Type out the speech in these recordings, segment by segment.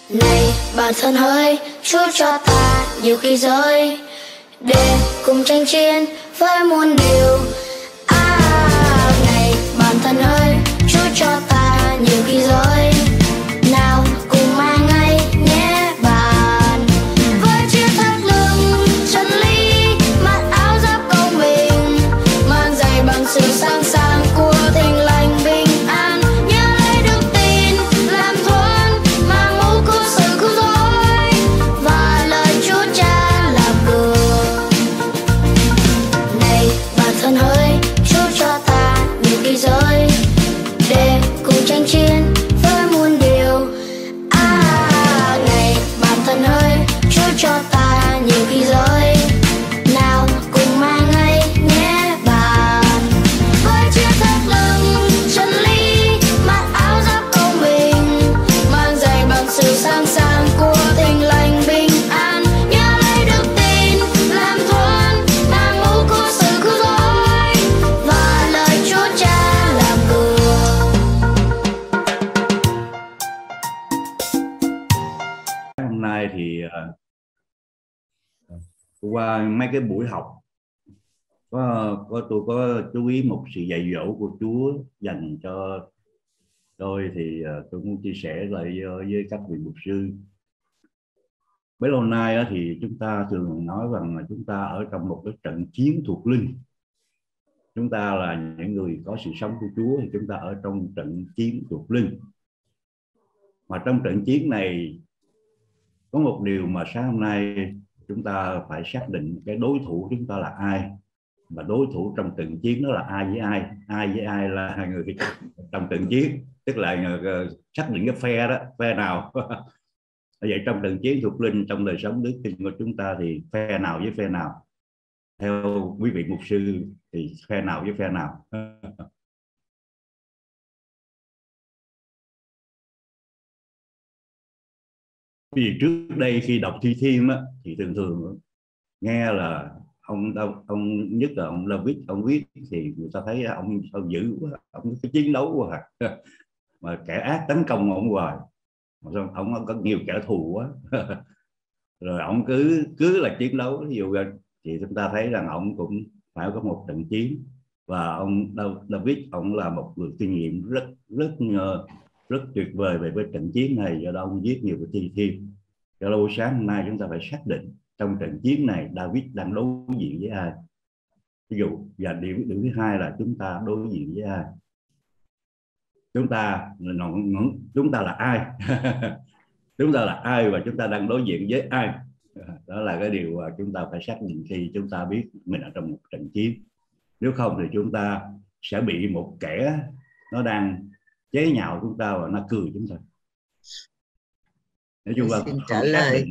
Này bản thân hỡi, Chúa cho ta nhiều khi rơi để cùng tranh chiến với muôn điều. Này bản thân hỡi, Chúa cho ta nhiều khi rơi, nào cùng mang ngay nhé bạn. Với chiếc thắt lưng chân lý, mặc áo giáp công bình, mang giày bằng sự sáng sáng của tình lành bình an. Nhớ lấy đức tin làm thuần, mang mũ của sự cứu rỗi và lời Chúa Cha làm cửa. Này bản thân hỡi, Chúa cho ta nhiều khi rơi để cùng tranh chiến với muôn điều. Này bản thân hỡi, Chúa cho ta nhiều khi rơi, nào cùng mang ngay nhé bạn. Với chiếc thắt lưng chân lý, mặc áo giáp công bình, mang giày bằng sự sáng sáng của tình lành bình an. Nhớ lấy đức tin làm thuần, mang mũ của sự cứu rỗi và lời Chúa Cha làm cửa. Hôm nay thì qua mấy cái buổi học tôi có chú ý một sự dạy dỗ của Chúa dành cho tôi, thì tôi muốn chia sẻ lại với các vị mục sư. Bấy lâu nay thì chúng ta thường nói rằng là chúng ta ở trong một cái trận chiến thuộc linh. Chúng ta là những người có sự sống của Chúa thì chúng ta ở trong trận chiến thuộc linh. Mà trong trận chiến này có một điều mà sáng hôm nay chúng ta phải xác định cái đối thủ chúng ta là ai, và đối thủ trong trận chiến đó là ai với ai. Ai với ai là hai người trong trận chiến, tức là xác định cái phe đó, phe nào. Vậy trong trận chiến thuộc linh, trong đời sống đức tin của chúng ta thì phe nào với phe nào? Theo quý vị mục sư thì phe nào với phe nào? Vì trước đây khi đọc Thi Thiên á, thì thường nghe là ông nhất là ông David, ông viết thì người ta thấy ông dữ quá, ông có chiến đấu quá mà kẻ ác tấn công ông hoài, ông có nhiều kẻ thù quá. Rồi ông cứ là chiến đấu. Ví dụ thì chúng ta thấy rằng ông cũng phải có một trận chiến, và ông David ông là một người kinh nghiệm rất tuyệt vời về cái trận chiến này, do đó ông viết nhiều cái Thi Thiên. Cho lâu sáng hôm nay chúng ta phải xác định trong trận chiến này David đang đối diện với ai. Ví dụ, và điểm thứ hai là chúng ta đối diện với ai. Chúng ta là ai? Chúng ta là ai và chúng ta đang đối diện với ai? Đó là cái điều mà chúng ta phải xác định khi chúng ta biết mình ở trong một trận chiến. Nếu không thì chúng ta sẽ bị một kẻ nó đang chế nhạo chúng ta và nó cười chúng ta. Nói chung là xin trả lời.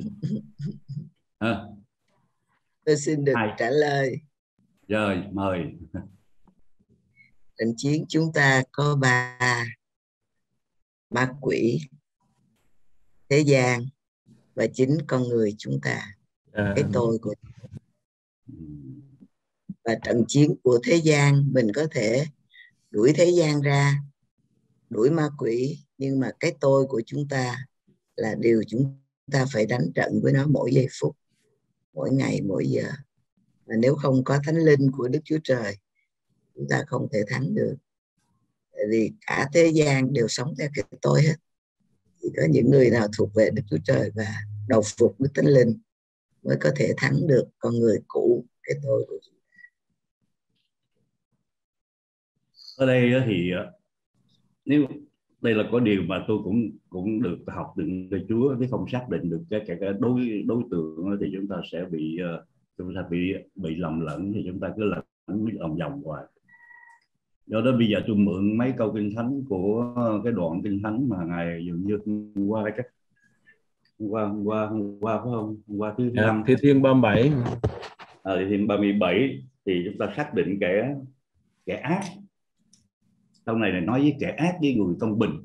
Tôi xin được trả lời. Rồi, mời. Trận chiến chúng ta có ba: ma quỷ, thế gian và chính con người chúng ta, cái tôi của. Và trận chiến của thế gian, mình có thể đuổi thế gian ra, đuổi ma quỷ, nhưng mà cái tôi của chúng ta là điều chúng ta phải đánh trận với nó mỗi giây phút, mỗi ngày, mỗi giờ. Và nếu không có thánh linh của Đức Chúa Trời, chúng ta không thể thắng được. Tại vì cả thế gian đều sống theo cái tôi hết. Chỉ có những người nào thuộc về Đức Chúa Trời và đầu phục Đức Thánh Linh mới có thể thắng được con người cũ, cái tôi của chúng ta. Ở đây thì nếu đây là có điều mà tôi cũng được học từ Chúa, nếu không xác định được cái đối tượng thì chúng ta sẽ bị lầm lẫn, thì chúng ta cứ lẫn vòng hoài. Do đó bây giờ tôi mượn mấy câu kinh thánh của cái đoạn kinh thánh mà ngài dường như hôm qua phải không? Hôm qua thứ năm, Thi Thiên 37. Thi Thiên 37 thì chúng ta xác định kẻ ác. Sau này nói với kẻ ác với người công bình.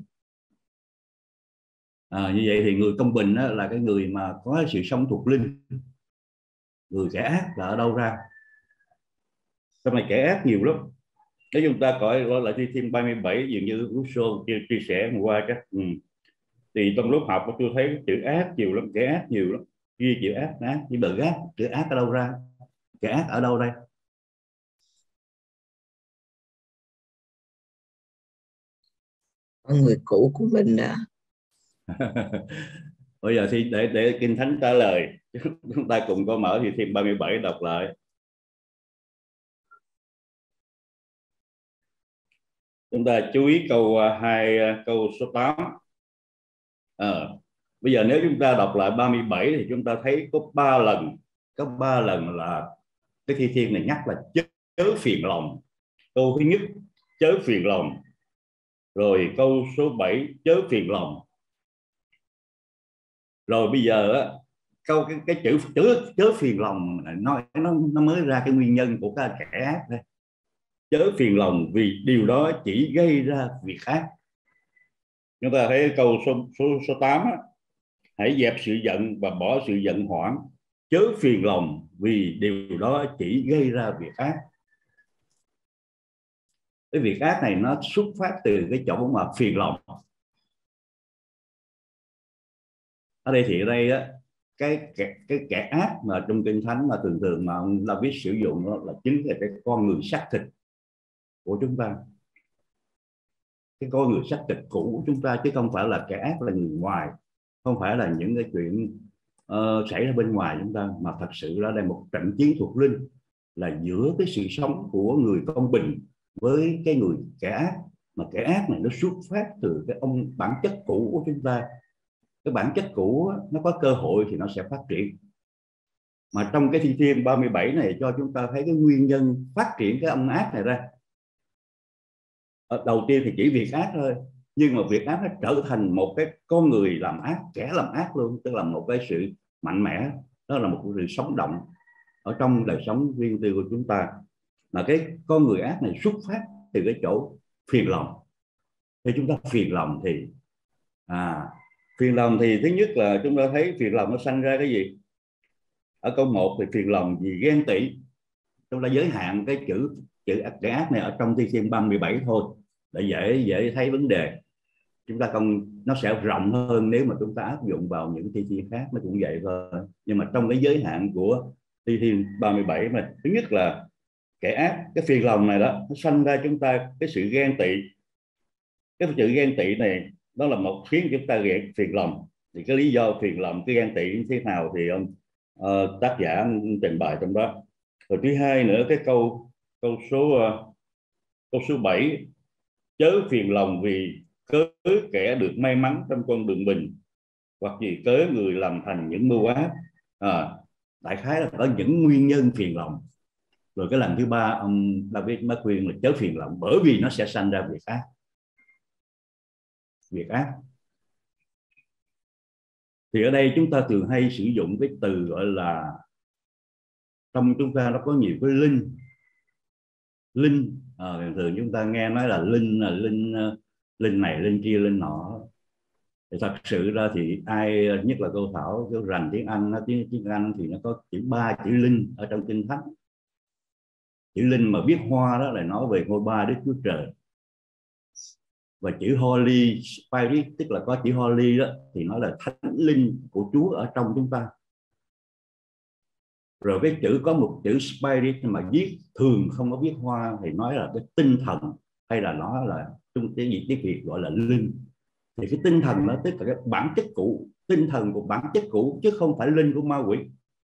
Như vậy thì người công bình là cái người mà có sự sống thuộc linh. Người kẻ ác là ở đâu ra? Sau này kẻ ác nhiều lắm. Nếu chúng ta coi lại Thi Thiên 37, dường như Rousseau chia sẻ hôm qua chắc Thì trong lúc học tôi thấy chữ ác nhiều lắm, kẻ ác nhiều lắm, ghi chữ ác, nhưng mà ác, chữ ác ở đâu ra, kẻ ác ở đâu đây? Con người cũ của mình đó. Bây giờ thì để Kinh Thánh trả lời, chúng ta cùng có mở thì thêm 37 đọc lại. Chúng ta chú ý câu 2, câu số 8. Bây giờ nếu chúng ta đọc lại 37 thì chúng ta thấy có 3 lần là cái thi thiên này nhắc là chớ phiền lòng. Câu thứ nhất chớ phiền lòng, rồi câu số 7 chớ phiền lòng, rồi bây giờ câu cái chữ chớ phiền lòng nó mới ra cái nguyên nhân của cái kẻ ác đây. Chớ phiền lòng vì điều đó chỉ gây ra việc ác. Chúng ta thấy câu số 8 hãy dẹp sự giận và bỏ sự giận hoảng, chớ phiền lòng vì điều đó chỉ gây ra việc ác. Cái việc ác này nó xuất phát từ cái chỗ mà phiền lòng. Ở đây thì ở đây á, cái kẻ ác mà trong Kinh Thánh mà thường mà ông David sử dụng đó là chính là cái con người xác thịt của chúng ta, cái con người xác thịt cũ của chúng ta, chứ không phải là kẻ ác là người ngoài, không phải là những cái chuyện xảy ra bên ngoài chúng ta, mà thật sự là đây một trận chiến thuộc linh là giữa cái sự sống của người công bình với cái người kẻ ác. Mà kẻ ác này nó xuất phát từ cái bản chất cũ của chúng ta. Cái bản chất cũ nó có cơ hội thì nó sẽ phát triển. Mà trong cái thi thiên 37 này cho chúng ta thấy cái nguyên nhân phát triển cái âm ác này ra. Đầu tiên thì chỉ việc ác thôi, nhưng mà việc ác nó trở thành một cái con người làm ác, kẻ làm ác luôn, tức là một cái sự mạnh mẽ, đó là một sự sống động ở trong đời sống riêng tư của chúng ta. Mà cái con người ác này xuất phát từ cái chỗ phiền lòng. Khi chúng ta phiền lòng thì phiền lòng thì thứ nhất là chúng ta thấy phiền lòng nó sanh ra cái gì? Ở câu 1 thì phiền lòng vì ghen tị. Chúng ta giới hạn cái chữ kẻ ác này ở trong thi thiên 37 thôi để dễ thấy vấn đề. Chúng ta không, nó sẽ rộng hơn nếu mà chúng ta áp dụng vào những thi thiên khác, nó cũng vậy thôi. Nhưng mà trong cái giới hạn của thi thiên 37 mà thứ nhất là kẻ ác, cái phiền lòng này đó nó sanh ra chúng ta cái sự ghen tị. Cái sự ghen tị này đó là một khiến chúng ta phiền lòng. Thì cái lý do phiền lòng, cái ghen tị như thế nào thì ông tác giả trình bày trong đó. Rồi thứ hai nữa, cái câu số 7 chớ phiền lòng vì cớ kẻ được may mắn trong con đường mình, hoặc vì cớ người làm thành những mưu ác. Đại khái là có những nguyên nhân phiền lòng. Rồi cái lần thứ ba ông David mới khuyên là chớ phiền lòng bởi vì nó sẽ sanh ra việc ác. Việc ác thì ở đây chúng ta thường hay sử dụng cái từ gọi là, trong chúng ta nó có nhiều cái linh. Thường chúng ta nghe nói là linh này, linh kia, linh nọ. Thì thật sự ra thì ai, nhất là cô Thảo rành tiếng Anh, tiếng Anh thì nó có chữ 3 chữ linh ở trong Kinh Thánh. Chữ linh mà viết hoa đó là nói về ngôi ba Đức Chúa Trời. Và chữ Holy Spirit, tức là có chữ Holy đó thì nói là thánh linh của Chúa ở trong chúng ta. Rồi cái chữ, có một chữ Spirit mà viết thường không có viết hoa thì nói là cái tinh thần, hay là nó là cái gì tiếng Việt gọi là linh. Thì cái tinh thần đó tức là cái bản chất cũ, tinh thần của bản chất cũ, chứ không phải linh của ma quỷ.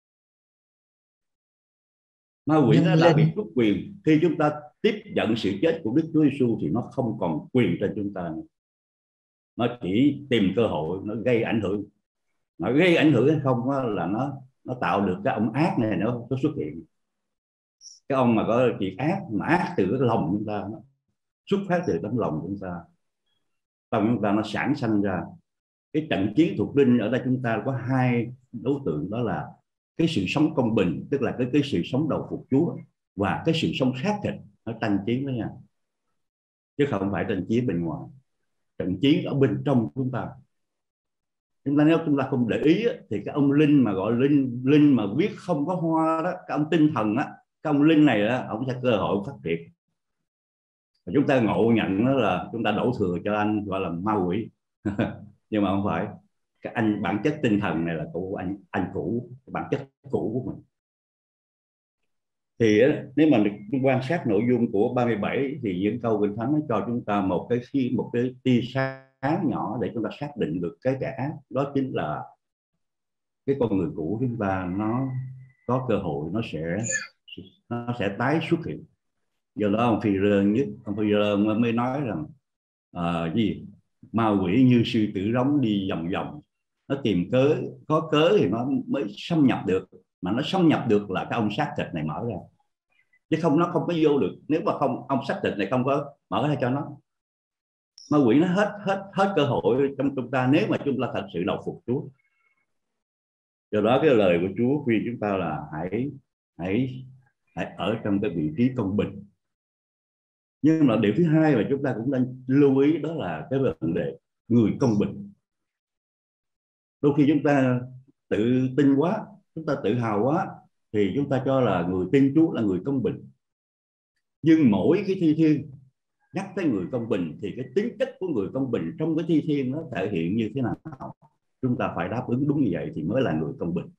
Ma quỷ nó đã bị tước quyền. Khi chúng ta tiếp nhận sự chết của Đức Chúa Giêsu thì nó không còn quyền trên chúng ta nữa. Nó chỉ tìm cơ hội, nó gây ảnh hưởng. Nó gây ảnh hưởng hay không là nó tạo được cái ông ác này nó xuất hiện. Cái ông mà có chuyện ác, mà ác từ cái lòng chúng ta, nó xuất phát từ tấm lòng chúng ta. Tâm chúng ta nó sản sinh ra cái trận chiến thuộc linh. Ở đây chúng ta có hai đối tượng, đó là cái sự sống công bình, tức là cái sự sống đầu phục Chúa, và cái sự sống xác thịt, nó tranh chiến với nhau, chứ không phải tranh chiến bên ngoài. Trận chiến ở bên trong chúng ta. Nếu chúng ta không để ý thì cái ông linh mà gọi linh mà viết không có hoa đó, cái ông tinh thần á, cái ông linh này đó, ông sẽ cơ hội phát triển. Và chúng ta ngộ nhận đó là chúng ta đổ thừa cho anh gọi là ma quỷ. nhưng mà không phải. Cái bản chất tinh thần này là của anh cũ, bản chất cũ của mình. Thì nếu mà quan sát nội dung của 37 thì những câu Kinh Thánh nó cho chúng ta một cái tia sáng nhỏ để chúng ta xác định được cái kẻ ác, đó chính là cái con người cũ chúng ta, nó có cơ hội nó sẽ tái xuất hiện. Do đó ông Phi-rơ mới nói rằng ma quỷ như sư tử rống đi vòng vòng, nó tìm cớ, có cớ thì nó mới xâm nhập được, mà nó xâm nhập được là cái ông xác thịt này mở ra, chứ không, nó không có vô được nếu mà không ông xác thịt này không có mở ra cho nó. Ma quỷ nó hết cơ hội trong chúng ta nếu mà chúng ta thật sự đầu phục Chúa. Do đó cái lời của Chúa khuyên chúng ta là hãy ở trong cái vị trí công bình. Nhưng mà điều thứ hai mà chúng ta cũng nên lưu ý đó là cái vấn đề người công bình. Đôi khi chúng ta tự tin quá, chúng ta tự hào quá, thì chúng ta cho là người tin Chúa là người công bình. Nhưng mỗi cái thi thiên nhắc tới người công bình thì cái tính chất của người công bình trong cái thi thiên nó thể hiện như thế nào? Chúng ta phải đáp ứng đúng như vậy thì mới là người công bình.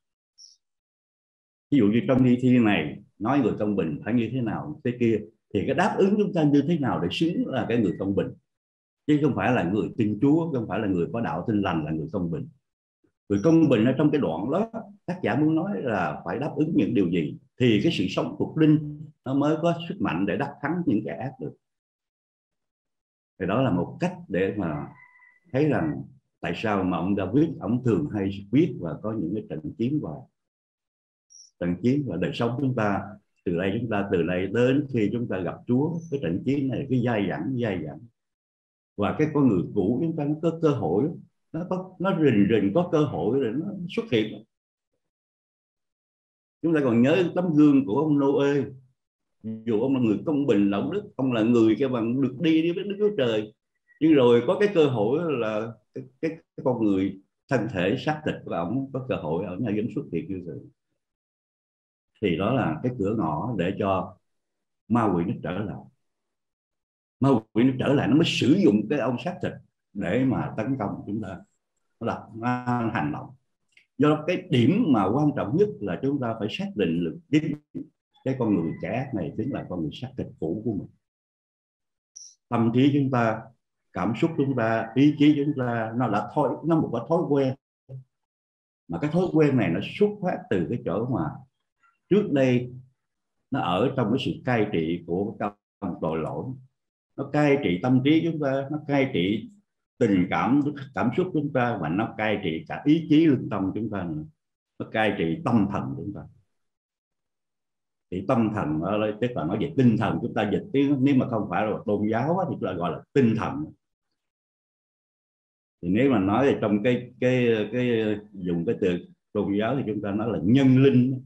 Ví dụ như trong thi thiên này nói người công bình phải như thế nào thế kia, thì cái đáp ứng chúng ta như thế nào để xứng là cái người công bình, chứ không phải là người tin Chúa, không phải là người có đạo tin lành là người công bình. Người công bình ở trong cái đoạn đó tác giả muốn nói là phải đáp ứng những điều gì thì cái sự sống thuộc linh nó mới có sức mạnh để đắc thắng những kẻ ác được. Thì đó là một cách để mà thấy rằng tại sao mà ông David ông thường hay viết và có những cái trận chiến và đời sống chúng ta từ đây đến khi chúng ta gặp Chúa, cái trận chiến này cứ dai dẳng, và cái con người cũ chúng ta nó có cơ hội, nó rình có cơ hội để nó xuất hiện. Chúng ta còn nhớ tấm gương của ông Noe. Dù ông là người công bình đạo đức, ông là người cái bằng được đi với Đức Chúa Trời, nhưng rồi có cái cơ hội là cái con người thân thể xác thịt của ông có cơ hội ở nhà vẫn xuất hiện như vậy. Thì đó là cái cửa ngõ để cho ma quỷ nó trở lại. Ma quỷ nó trở lại, nó mới sử dụng cái ông xác thịt để mà tấn công chúng ta, nó hành động. Do đó cái điểm mà quan trọng nhất là chúng ta phải xác định được cái con người kẻ ác này chính là con người xác thịt cũ của mình. Tâm trí chúng ta, cảm xúc chúng ta, ý chí chúng ta nó một cái thói quen, mà cái thói quen này nó xuất phát từ cái chỗ mà trước đây nó ở trong cái sự cai trị của cái tội lỗi, nó cai trị tâm trí chúng ta, nó cai trị tình cảm xúc chúng ta, và nó cai trị cả ý chí lương tâm chúng ta nữa. Nó cai trị tâm thần chúng ta. Thì tâm thần tức là nói về tinh thần, chúng ta dịch tiếng nếu mà không phải là tôn giáo thì chúng ta gọi là tinh thần. Thì nếu mà nói thì trong cái dùng cái từ tôn giáo thì chúng ta nói là nhân linh,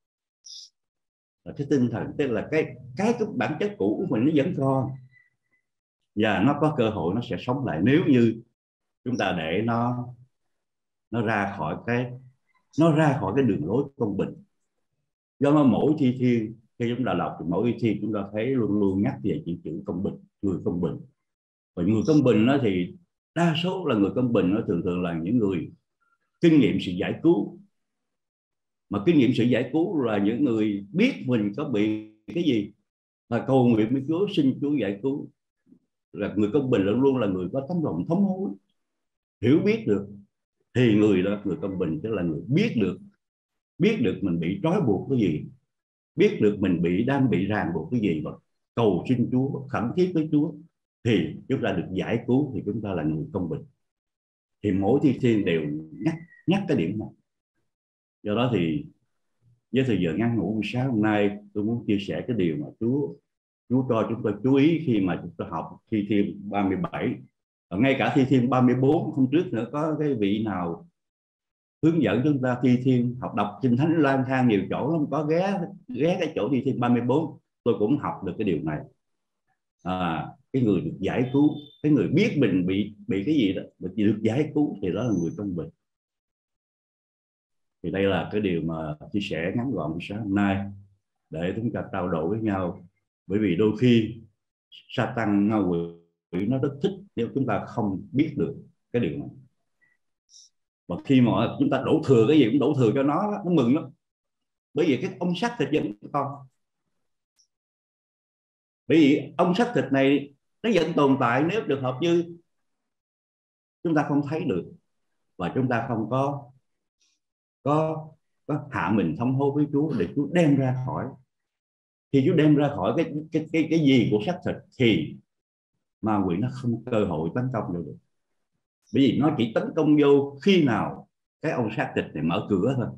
là cái tinh thần, tức là cái bản chất cũ của mình nó vẫn còn, và nó có cơ hội nó sẽ sống lại nếu như chúng ta để nó ra khỏi cái đường lối công bình. Do nó mỗi thi thiên khi chúng ta đọc thì mỗi thi thiên chúng ta thấy luôn luôn nhắc về chữ công bình, người công bình. Và người công bình đó thì đa số là người công bình, nó thường là những người kinh nghiệm sự giải cứu. Mà kinh nghiệm sự giải cứu là những người biết mình có bị cái gì và cầu nguyện với Chúa, xin Chúa giải cứu. Là người công bình luôn là người có tấm lòng thống hối, hiểu biết được, thì người đó, người công bình tức là người biết được mình bị trói buộc cái gì, biết được mình đang bị ràng buộc cái gì, và cầu xin Chúa, khẩn thiết với Chúa thì chúng ta được giải cứu, thì chúng ta là người công bình. Thì mỗi thi thiên đều nhắc cái điểm này. Do đó thì với thời giờ ngắn ngủi buổi sáng hôm nay, tôi muốn chia sẻ cái điều mà Chúa cho chúng tôi chú ý khi mà chúng tôi học thi thiên 37. Và ngay cả thi thiên 34 hôm trước nữa, có cái vị nào hướng dẫn chúng ta thi thiên học đọc Kinh Thánh lang thang nhiều chỗ lắm, có ghé cái chỗ thi thiên 34, tôi cũng học được cái điều này. Cái người được giải cứu, cái người biết mình bị cái gì đó, được giải cứu thì đó là người công bình. Thì đây là cái điều mà chia sẻ ngắn gọn sáng hôm nay để chúng ta trao đổi với nhau. Bởi vì đôi khi Satan, ma quỷ nó rất thích nếu chúng ta không biết được cái điều này. Và khi mà chúng ta đổ thừa cái gì cũng đổ thừa cho nó mừng lắm. Bởi vì cái ông xác thịt vẫn còn. Bởi vì ông xác thịt này nó vẫn tồn tại nếu trường hợp như chúng ta không thấy được và chúng ta không có hạ mình thông hô với Chúa để Chúa đem ra khỏi. Khi Chúa đem ra khỏi cái gì của xác thịt thì ma quỷ nó không cơ hội tấn công được. Bởi vì nó chỉ tấn công vô khi nào cái ông xác thịt này mở cửa thôi.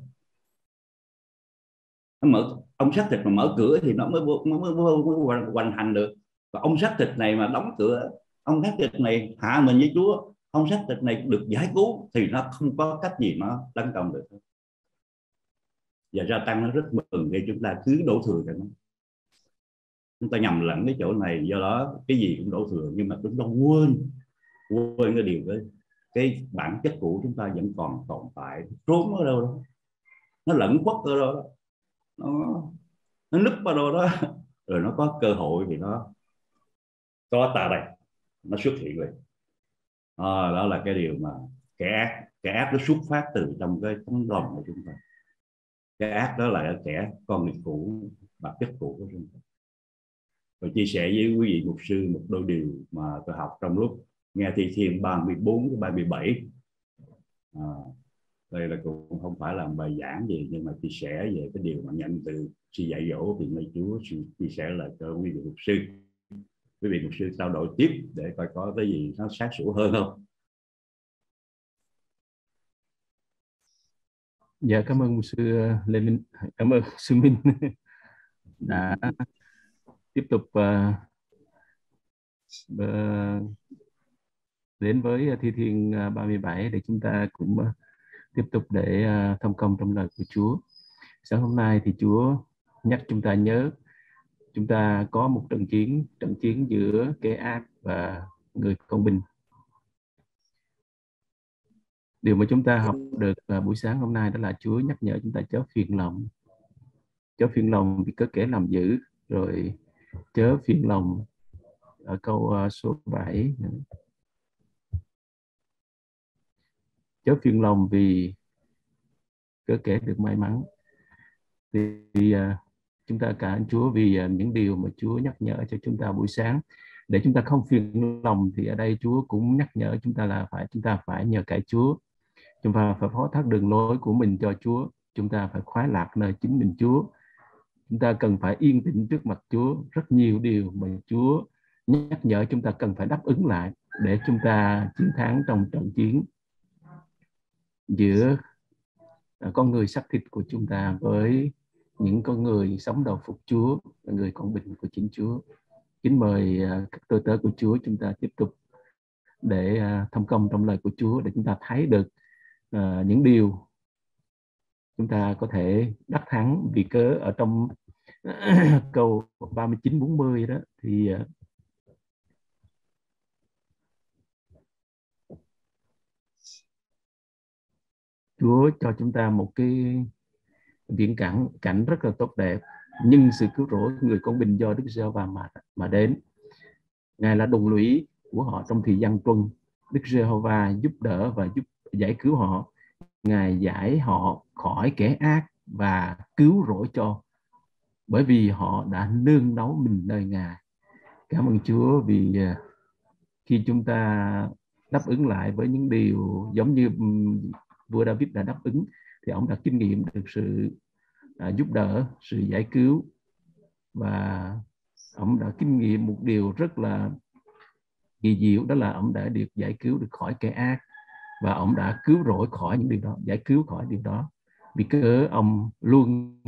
Ông xác thịt mà mở cửa thì nó mới hoành hành được. Và ông xác thịt này mà đóng cửa, ông xác thịt này hạ mình với Chúa, ông xác thịt này được giải cứu thì nó không có cách gì nó tấn công được. Và gia tăng nó rất mừng khi chúng ta cứ đổ thừa cho nó. Chúng ta nhầm lẫn cái chỗ này, do đó cái gì cũng đổ thừa, nhưng mà chúng ta quên cái điều đấy. Cái bản chất của chúng ta vẫn còn tồn tại, trốn ở đâu đó, nó lẫn khuất ở đâu đó, nó núp vào đâu đó, rồi nó có cơ hội thì nó có ta đây, nó xuất hiện lên. Đó là cái điều mà kẻ ác nó xuất phát từ trong cái tấm lòng của chúng ta. Cái ác đó là kẻ con nghịch cũ, bản chất cũ của chúng ta. Và chia sẻ với quý vị mục sư một đôi điều mà tôi học trong lúc nghe Thi Thiên 34 đến 37. Đây là cũng không phải là bài giảng gì, nhưng mà chia sẻ về cái điều mà nhận từ sự dạy dỗ thì nơi Chúa chia sẻ lại cho quý vị mục sư. Quý vị mục sư trao đổi tiếp để coi có cái gì nó sát sủa hơn không. Dạ, cảm ơn mục sư Lê Minh, cảm ơn sư Minh đã tiếp tục đến với Thi Thiên 37 để chúng ta cũng tiếp tục để thông công trong lời của Chúa. Sáng hôm nay thì Chúa nhắc chúng ta nhớ chúng ta có một trận chiến giữa kẻ ác và người công bình. Điều mà chúng ta học được buổi sáng hôm nay đó là Chúa nhắc nhở chúng ta chớ phiền lòng. Chớ phiền lòng vì có kẻ làm dữ, rồi chớ phiền lòng ở câu số 7. Chớ phiền lòng vì có kẻ được may mắn. Thì chúng ta cảm ơn Chúa vì những điều mà Chúa nhắc nhở cho chúng ta buổi sáng. Để chúng ta không phiền lòng thì ở đây Chúa cũng nhắc nhở chúng ta là chúng ta phải nhờ cậy Chúa. Chúng ta phải phó thác đường lối của mình cho Chúa. Chúng ta phải khoái lạc nơi chính mình Chúa. Chúng ta cần phải yên tĩnh trước mặt Chúa. Rất nhiều điều mà Chúa nhắc nhở chúng ta cần phải đáp ứng lại để chúng ta chiến thắng trong trận chiến giữa con người xác thịt của chúng ta với những con người sống đầu phục Chúa, người con bình của chính Chúa. Kính mời các tôi tớ của Chúa chúng ta tiếp tục để thông công trong lời của Chúa để chúng ta thấy được những điều chúng ta có thể đắc thắng. Vì cớ ở trong câu 39-40 đó thì Chúa cho chúng ta một cái viễn cảnh rất là tốt đẹp, nhưng sự cứu rỗi người con bình do Đức Giê-hô-va mà đến. Ngài là đồng lũy của họ trong thời gian tuần. Đức Giê-hô-va giúp đỡ và giúp giải cứu họ. Ngài giải họ khỏi kẻ ác và cứu rỗi cho, bởi vì họ đã nương náu mình nơi Ngài. Cảm ơn Chúa vì khi chúng ta đáp ứng lại với những điều giống như vua David đã đáp ứng, thì ông đã kinh nghiệm được sự giúp đỡ, sự giải cứu, và ông đã kinh nghiệm một điều rất là kỳ diệu, đó là ông đã được giải cứu được khỏi kẻ ác, và ông đã cứu rỗi khỏi những điều đó, giải cứu khỏi điều đó, vì cớ ông luôn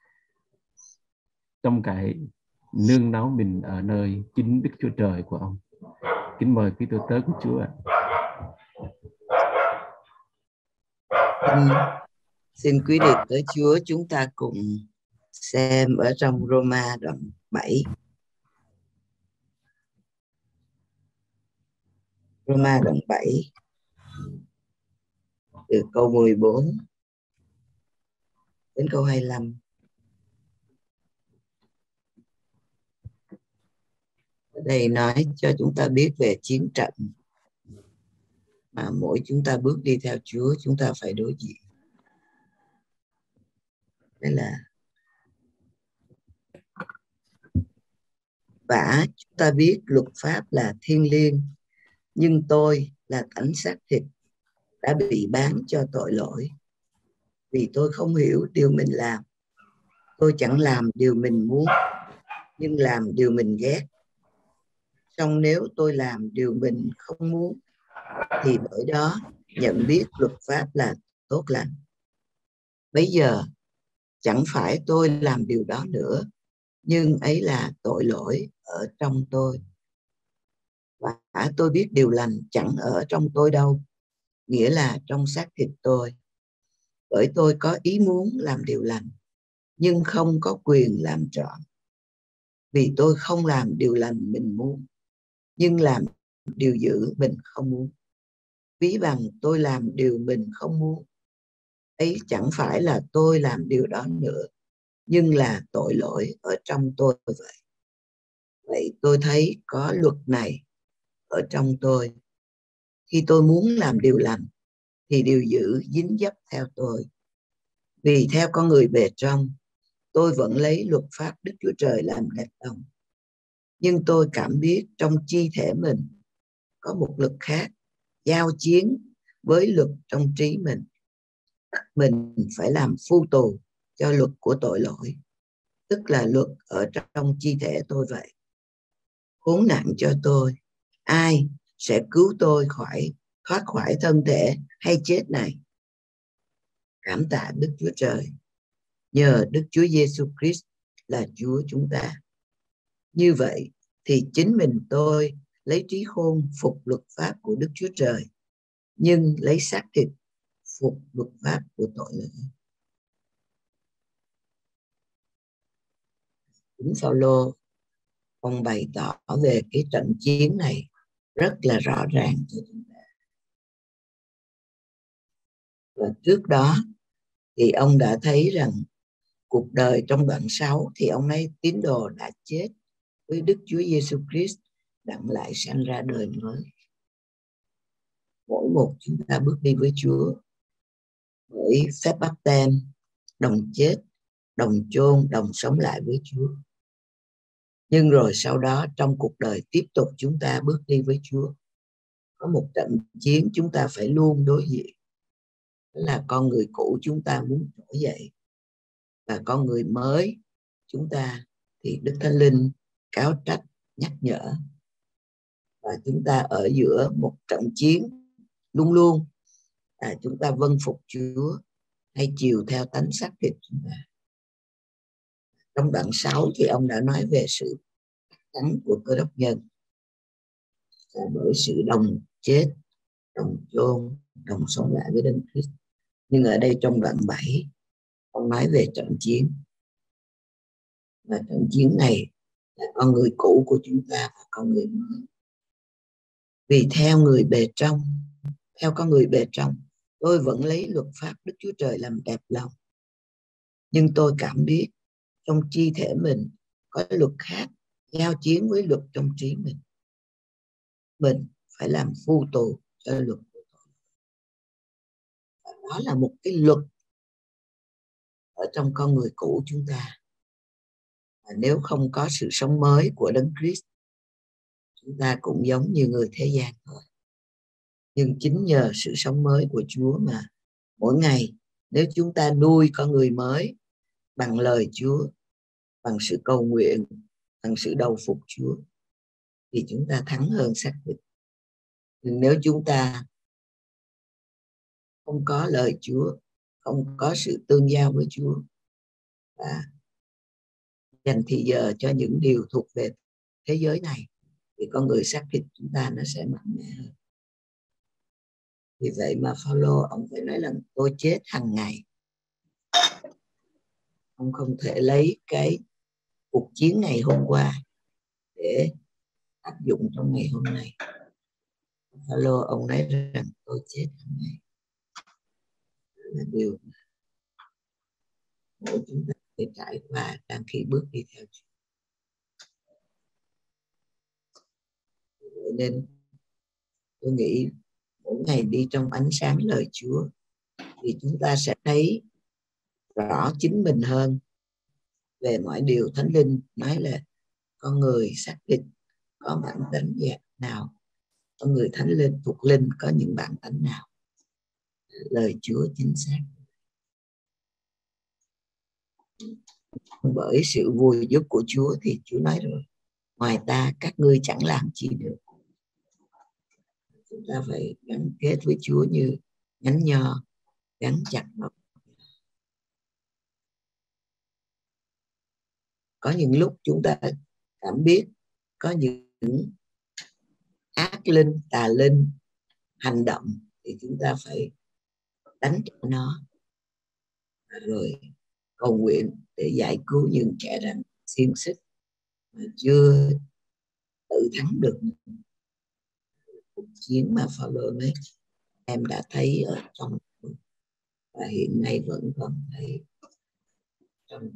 trông cậy nương náu mình ở nơi chính Đức Chúa Trời của ông. Kính mời quý tôi tớ của Chúa ạ. Xin quý đệ tử Chúa chúng ta cùng xem ở trong Roma đoạn 7. Roma đoạn 7 từ câu 14 đến câu 25. Ở đây nói cho chúng ta biết về chiến trận. mà mỗi chúng ta bước đi theo Chúa, chúng ta phải đối diện. Đây là vả chúng ta biết luật pháp là thiêng liêng, nhưng tôi là tánh xác thịt đã bị bán cho tội lỗi. Vì tôi không hiểu điều mình làm, tôi chẳng làm điều mình muốn, nhưng làm điều mình ghét. Song nếu tôi làm điều mình không muốn, thì bởi đó nhận biết luật pháp là tốt lành. Bây giờ chẳng phải tôi làm điều đó nữa, nhưng ấy là tội lỗi ở trong tôi. Và tôi biết điều lành chẳng ở trong tôi đâu, nghĩa là trong xác thịt tôi. Bởi tôi có ý muốn làm điều lành, nhưng không có quyền làm trọn. Vì tôi không làm điều lành mình muốn, nhưng làm điều dữ mình không muốn. Ví bằng tôi làm điều mình không muốn, ấy chẳng phải là tôi làm điều đó nữa, nhưng là tội lỗi ở trong tôi vậy. Vậy tôi thấy có luật này ở trong tôi. Khi tôi muốn làm điều lành, thì điều dữ dính dấp theo tôi. Vì theo con người bề trong, tôi vẫn lấy luật pháp Đức Chúa Trời làm đẹp lòng. Nhưng tôi cảm biết trong chi thể mình có một lực khác giao chiến với luật trong trí mình. Mình phải làm phu tù cho luật của tội lỗi, tức là luật ở trong chi thể tôi vậy. Khốn nạn cho tôi, ai sẽ cứu tôi thoát khỏi thân thể hay chết này? Cảm tạ Đức Chúa Trời, nhờ Đức Chúa Giêsu Christ là Chúa chúng ta. Như vậy thì chính mình tôi lấy trí khôn phục luật pháp của Đức Chúa Trời, nhưng lấy xác thịt phục luật pháp của tội lỗi. Chính Phaolô, ông bày tỏ về cái trận chiến này rất là rõ ràng cho chúng ta. Và trước đó thì ông đã thấy rằng cuộc đời trong đoạn 6 thì ông ấy tín đồ đã chết với Đức Chúa Giêsu Christ, đặng lại sanh ra đời mới. Mỗi một chúng ta bước đi với Chúa bởi phép báp têm, đồng chết, đồng chôn, đồng sống lại với Chúa. Nhưng rồi sau đó trong cuộc đời tiếp tục chúng ta bước đi với Chúa, có một trận chiến chúng ta phải luôn đối diện. Đó là con người cũ chúng ta muốn trỗi dậy, và con người mới chúng ta thì Đức Thánh Linh cáo trách, nhắc nhở. Và chúng ta ở giữa một trận chiến luôn luôn chúng ta vâng phục Chúa hay chiều theo tánh xác thịt chúng ta. Trong đoạn 6 thì ông đã nói về sự thắng của Cơ Đốc nhân bởi sự đồng chết, đồng chôn, đồng sống lại với Đấng Christ. Nhưng ở đây trong đoạn 7 ông nói về trận chiến, và trận chiến này là con người cũ của chúng ta và con người mới. Vì theo con người bề trong, tôi vẫn lấy luật pháp Đức Chúa Trời làm đẹp lòng. Nhưng tôi cảm biết trong chi thể mình có luật khác giao chiến với luật trong trí mình. Mình phải làm phu tù cho luật của tội. Và đó là một cái luật ở trong con người cũ chúng ta. Và nếu không có sự sống mới của Đấng Christ, chúng ta cũng giống như người thế gian thôi. Nhưng chính nhờ sự sống mới của Chúa mà mỗi ngày nếu chúng ta nuôi con người mới bằng lời Chúa, bằng sự cầu nguyện, bằng sự đầu phục Chúa, thì chúng ta thắng hơn xác thịt. Nhưng nếu chúng ta không có lời Chúa, không có sự tương giao với Chúa và dành thì giờ cho những điều thuộc về thế giới này, thì con người xác thịt chúng ta nó sẽ mạnh mẽ hơn. Vì vậy mà Phaolô ông phải nói là tôi chết hàng ngày. Ông không thể lấy cái cuộc chiến ngày hôm qua để áp dụng trong ngày hôm nay. Phaolô ông nói rằng tôi chết hàng ngày. Đó là điều mà mỗi chúng ta phải trải qua đang khi bước đi theo Chúa. Vậy nên tôi nghĩ mỗi ngày đi trong ánh sáng lời Chúa thì chúng ta sẽ thấy rõ chính mình hơn về mọi điều. Thánh Linh nói là con người xác định có bản tánh dạng nào, con người thánh linh thuộc linh có những bản tánh nào. Lời Chúa chính xác. Bởi sự vui giúp của Chúa thì Chúa nói rồi, ngoài ta các ngươi chẳng làm chi được. Chúng ta phải gắn kết với Chúa như nhánh nho gắn chặt nó. Có những lúc chúng ta cảm biết có những ác linh, tà linh hành động thì chúng ta phải đánh cho nó, rồi cầu nguyện để giải cứu những kẻ đang xiên xích mà chưa tự thắng được cuộc chiến mà Phaolô nói em đã thấy ở trong và hiện nay vẫn còn thấy trong.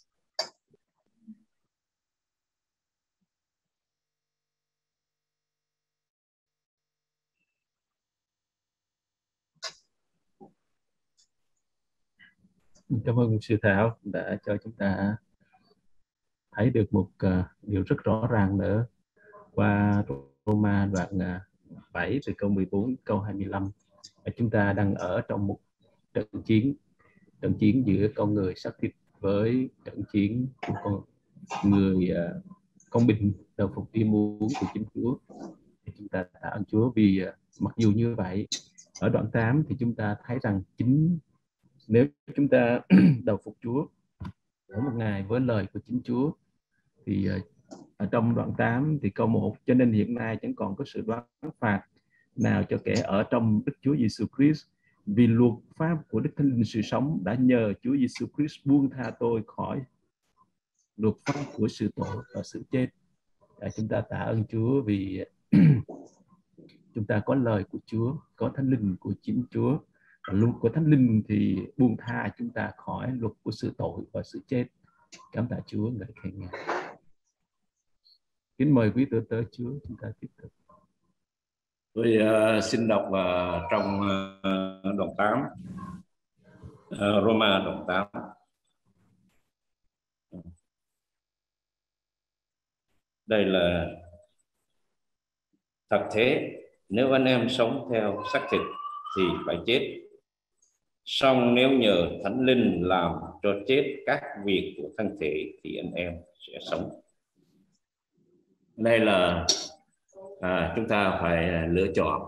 Cảm ơn sư Thảo đã cho chúng ta thấy được một điều rất rõ ràng nữa qua Roma đoạn 7 từ câu 14 câu 25. Chúng ta đang ở trong một trận chiến giữa con người xác thịt với trận chiến của con người công bình đầu phục ý muốn của chính Chúa. Thì chúng ta tạ ơn Chúa vì mặc dù như vậy, ở đoạn 8 thì chúng ta thấy rằng nếu chúng ta đầu phục Chúa mỗi một ngày với lời của chính Chúa thì ở trong đoạn 8 thì câu 1, cho nên hiện nay chẳng còn có sự đoán phạt nào cho kẻ ở trong Đức Chúa Giêsu Christ, vì luật pháp của Đức Thánh Linh sự sống đã nhờ Chúa Giêsu Christ buông tha tôi khỏi luật pháp của sự tội và sự chết. Chúng ta tạ ơn Chúa vì chúng ta có lời của Chúa, có Thánh Linh của chính Chúa. Luật của Thánh Linh thì buông tha chúng ta khỏi luật của sự tội và sự chết. Cảm tạ Chúa, ngợi khen Ngài. Kính mời quý tử tớ Chúa, chúng ta tiếp tục. Tôi xin đọc trong đoạn 8, Roma đoạn 8. Đây là thật thế, nếu anh em sống theo xác thịt thì phải chết. Song nếu nhờ Thánh Linh làm cho chết các việc của thân thể thì anh em sẽ sống. Đây là chúng ta phải lựa chọn.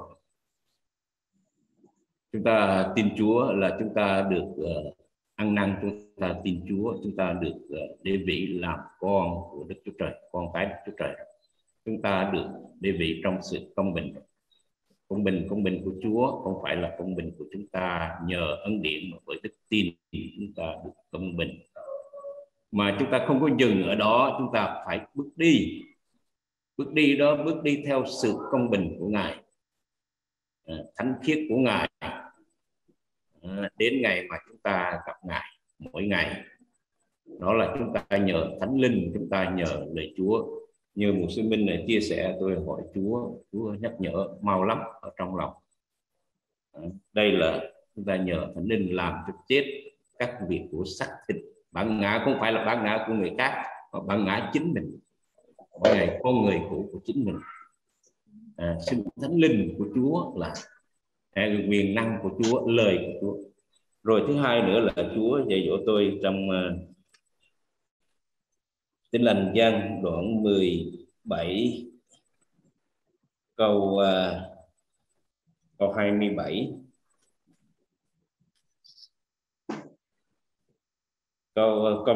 Chúng ta tin Chúa là chúng ta được ăn năn, chúng ta tin Chúa, chúng ta được địa vị làm con của Đức Chúa Trời, con cái Đức Chúa Trời. Chúng ta được địa vị trong sự công bình. Công bình của Chúa không phải là công bình của chúng ta nhờ ân điển, mà với đức tin thì chúng ta được công bình. Mà chúng ta không có dừng ở đó, chúng ta phải bước đi theo sự công bình của Ngài, thánh khiết của Ngài, đến ngày mà chúng ta gặp Ngài mỗi ngày. Đó là chúng ta nhờ Thánh Linh, chúng ta nhờ lời Chúa. Như một sư Minh này chia sẻ, tôi hỏi Chúa nhắc nhở mau lắm ở trong lòng. Đây là chúng ta nhờ Thánh Linh làm cho chết các việc của xác thịt. Bản ngã không phải là bản ngã của người khác, mà bản ngã chính mình, mỗi ngày con người của chính mình. Xin Thánh Linh của Chúa là quyền năng của Chúa, lời của Chúa. Rồi thứ hai nữa là Chúa dạy dỗ tôi trong Tin lành Giăng đoạn 17 câu 27, câu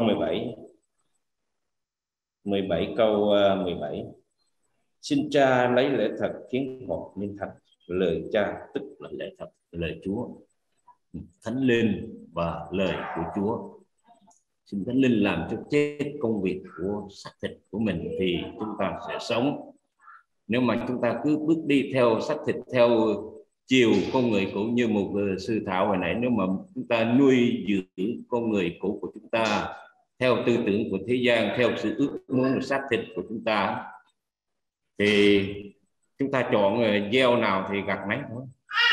17 câu 17. Xin Cha lấy lẽ thật khiến họ nên thật. Lời Cha tức là lẽ thật, lời Chúa, Thánh Linh và lời của Chúa. Xin Thánh Linh làm cho chết công việc của xác thịt của mình thì chúng ta sẽ sống. Nếu mà chúng ta cứ bước đi theo xác thịt, theo chiều con người cũ như một sư Thảo hồi nãy, nếu mà chúng ta nuôi dưỡng con người cũ của chúng ta theo tư tưởng của thế gian, theo sự ước muốn của xác thịt của chúng ta, thì chúng ta chọn gieo nào thì gặt nấy thôi.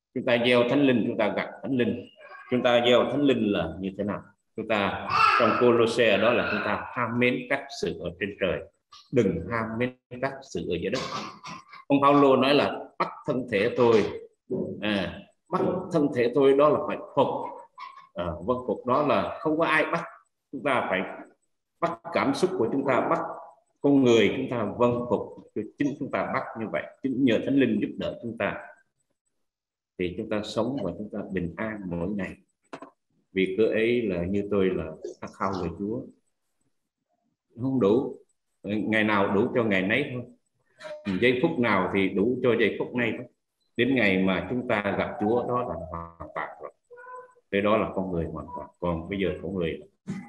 Chúng ta gieo thánh linh, chúng ta gặt thánh linh. Chúng ta gieo thánh linh là như thế nào? Chúng ta trong Cô-lô-se đó là chúng ta ham mến các sự ở trên trời, đừng ham mến các sự ở dưới đất. Ông Phaolô nói là bắt thân thể tôi, bắt thân thể tôi đó là phải phục, vâng phục đó là không có ai bắt. Chúng ta phải bắt cảm xúc của chúng ta, bắt con người chúng ta vâng phục, chính chúng ta bắt như vậy. Chính nhờ thánh linh giúp đỡ chúng ta thì chúng ta sống và chúng ta bình an mỗi ngày. Vì cớ ấy là như tôi là khát khao về Chúa, không đủ, ngày nào đủ cho ngày nấy thôi, giây phút nào thì đủ cho giây phút này thôi. Đến ngày mà chúng ta gặp Chúa đó là hoàn toàn rồi. Thế đó là con người hoàn toàn. Còn bây giờ con người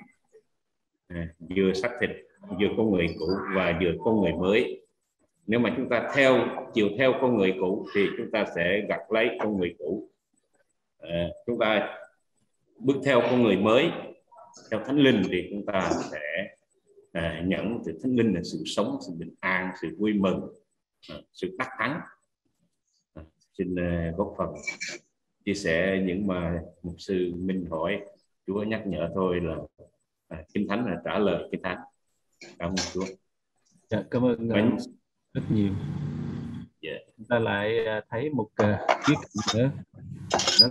vừa xác thịt, vừa con người cũ và vừa con người mới. Nếu mà chúng ta chiều theo con người cũ thì chúng ta sẽ gặt lấy con người cũ. Chúng ta bước theo con người mới, theo thánh linh thì chúng ta sẽ nhận từ thánh linh là sự sống, sự bình an, sự vui mừng, sự đắc thắng. Xin góp phần chia sẻ những mà mục sư Minh hỏi. Chúa nhắc nhở tôi là Kinh Thánh là trả lời Kinh Thánh. Cảm ơn Chúa. Dạ, cảm ơn rất nhiều. Chúng ta lại thấy một khía cạnh nữa, đó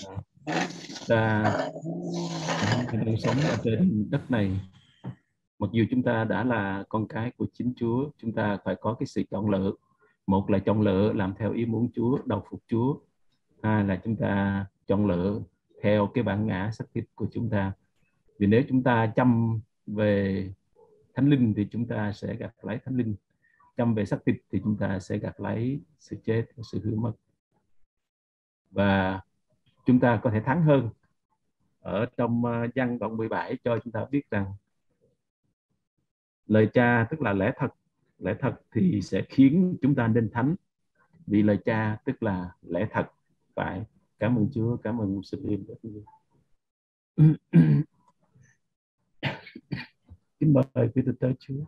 là ta đang sống ở trên đất này. Mặc dù chúng ta đã là con cái của chính Chúa, chúng ta phải có cái sự chọn lựa. Một là chọn lựa làm theo ý muốn Chúa, đầu phục Chúa. Hai là chúng ta chọn lựa theo cái bản ngã xác thịt của chúng ta. Vì nếu chúng ta chăm về thánh linh thì chúng ta sẽ gặt lấy thánh linh, chăm về xác thịt thì chúng ta sẽ gặt lấy sự chết và sự hư mất. Và chúng ta có thể thắng hơn. Ở trong Giăng đoạn 17 cho chúng ta biết rằng lời Cha tức là lẽ thật. Lẽ thật thì sẽ khiến chúng ta nên thánh. Vì lời Cha tức là lẽ thật. Phải. Cảm ơn Chúa, cảm ơn sự Liêm rất nhiều. Kính mời quý tôi tới Chúa.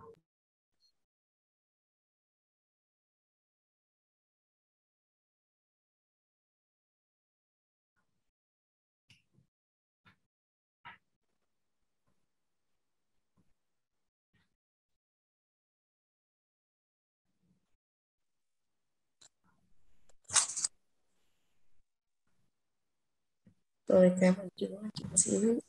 Tôi cảm ơn Chúa chút xíu.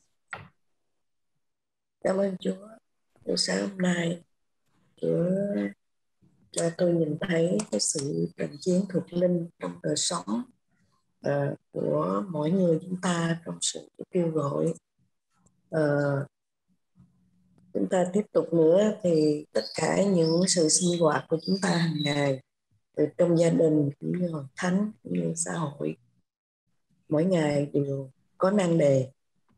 Cảm ơn Chúa. Từ sáng hôm nay Chúa cho tôi nhìn thấy cái sự trận chiến thuộc linh trong đời sống của mỗi người chúng ta trong sự kêu gọi. Chúng ta tiếp tục nữa thì tất cả những sự sinh hoạt của chúng ta hàng ngày, từ trong gia đình cũng như hội thánh cũng như xã hội, mỗi ngày đều có nan đề.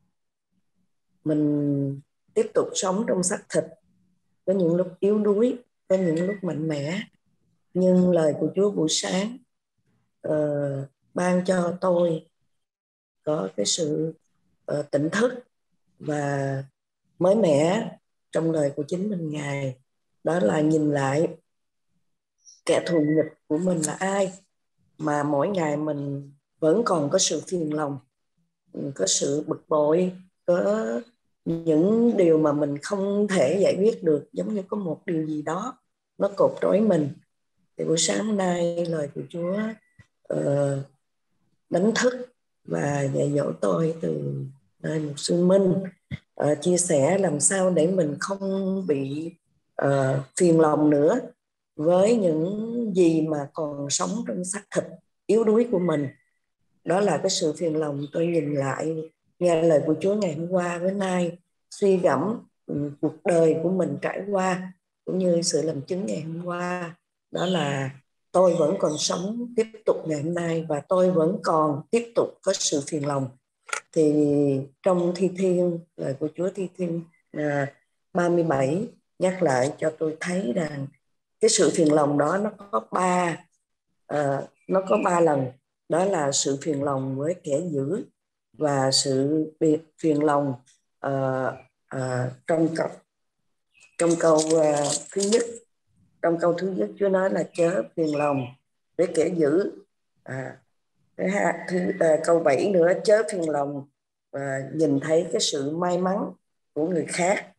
Mình tiếp tục sống trong xác thịt, có những lúc yếu đuối, có những lúc mạnh mẽ. Nhưng lời của Chúa buổi sáng ban cho tôi có cái sự tỉnh thức và mới mẻ trong lời của chính mình Ngài. Đó là nhìn lại kẻ thù nghịch của mình là ai, mà mỗi ngày mình vẫn còn có sự phiền lòng, có sự bực bội, có những điều mà mình không thể giải quyết được, giống như có một điều gì đó nó cột trói mình. Thì buổi sáng hôm nay lời của Chúa đánh thức và dạy dỗ tôi từ nơi mục sư Minh, chia sẻ làm sao để mình không bị phiền lòng nữa với những gì mà còn sống trong xác thịt yếu đuối của mình. Đó là cái sự phiền lòng. Tôi nhìn lại nghe lời của Chúa ngày hôm qua với nay, suy gẫm cuộc đời của mình trải qua cũng như sự làm chứng ngày hôm qua. Đó là tôi vẫn còn sống tiếp tục ngày hôm nay và tôi vẫn còn tiếp tục có sự phiền lòng. Thì trong Thi Thiên, lời của Chúa Thi Thiên 37 nhắc lại cho tôi thấy rằng cái sự phiền lòng đó nó có ba lần. Đó là sự phiền lòng với kẻ dữ và sự phiền lòng trong câu thứ nhất. Trong câu thứ nhất Chúa nói là chớ phiền lòng với kẻ dữ, Câu 7 nữa, chớ phiền lòng nhìn thấy cái sự may mắn của người khác.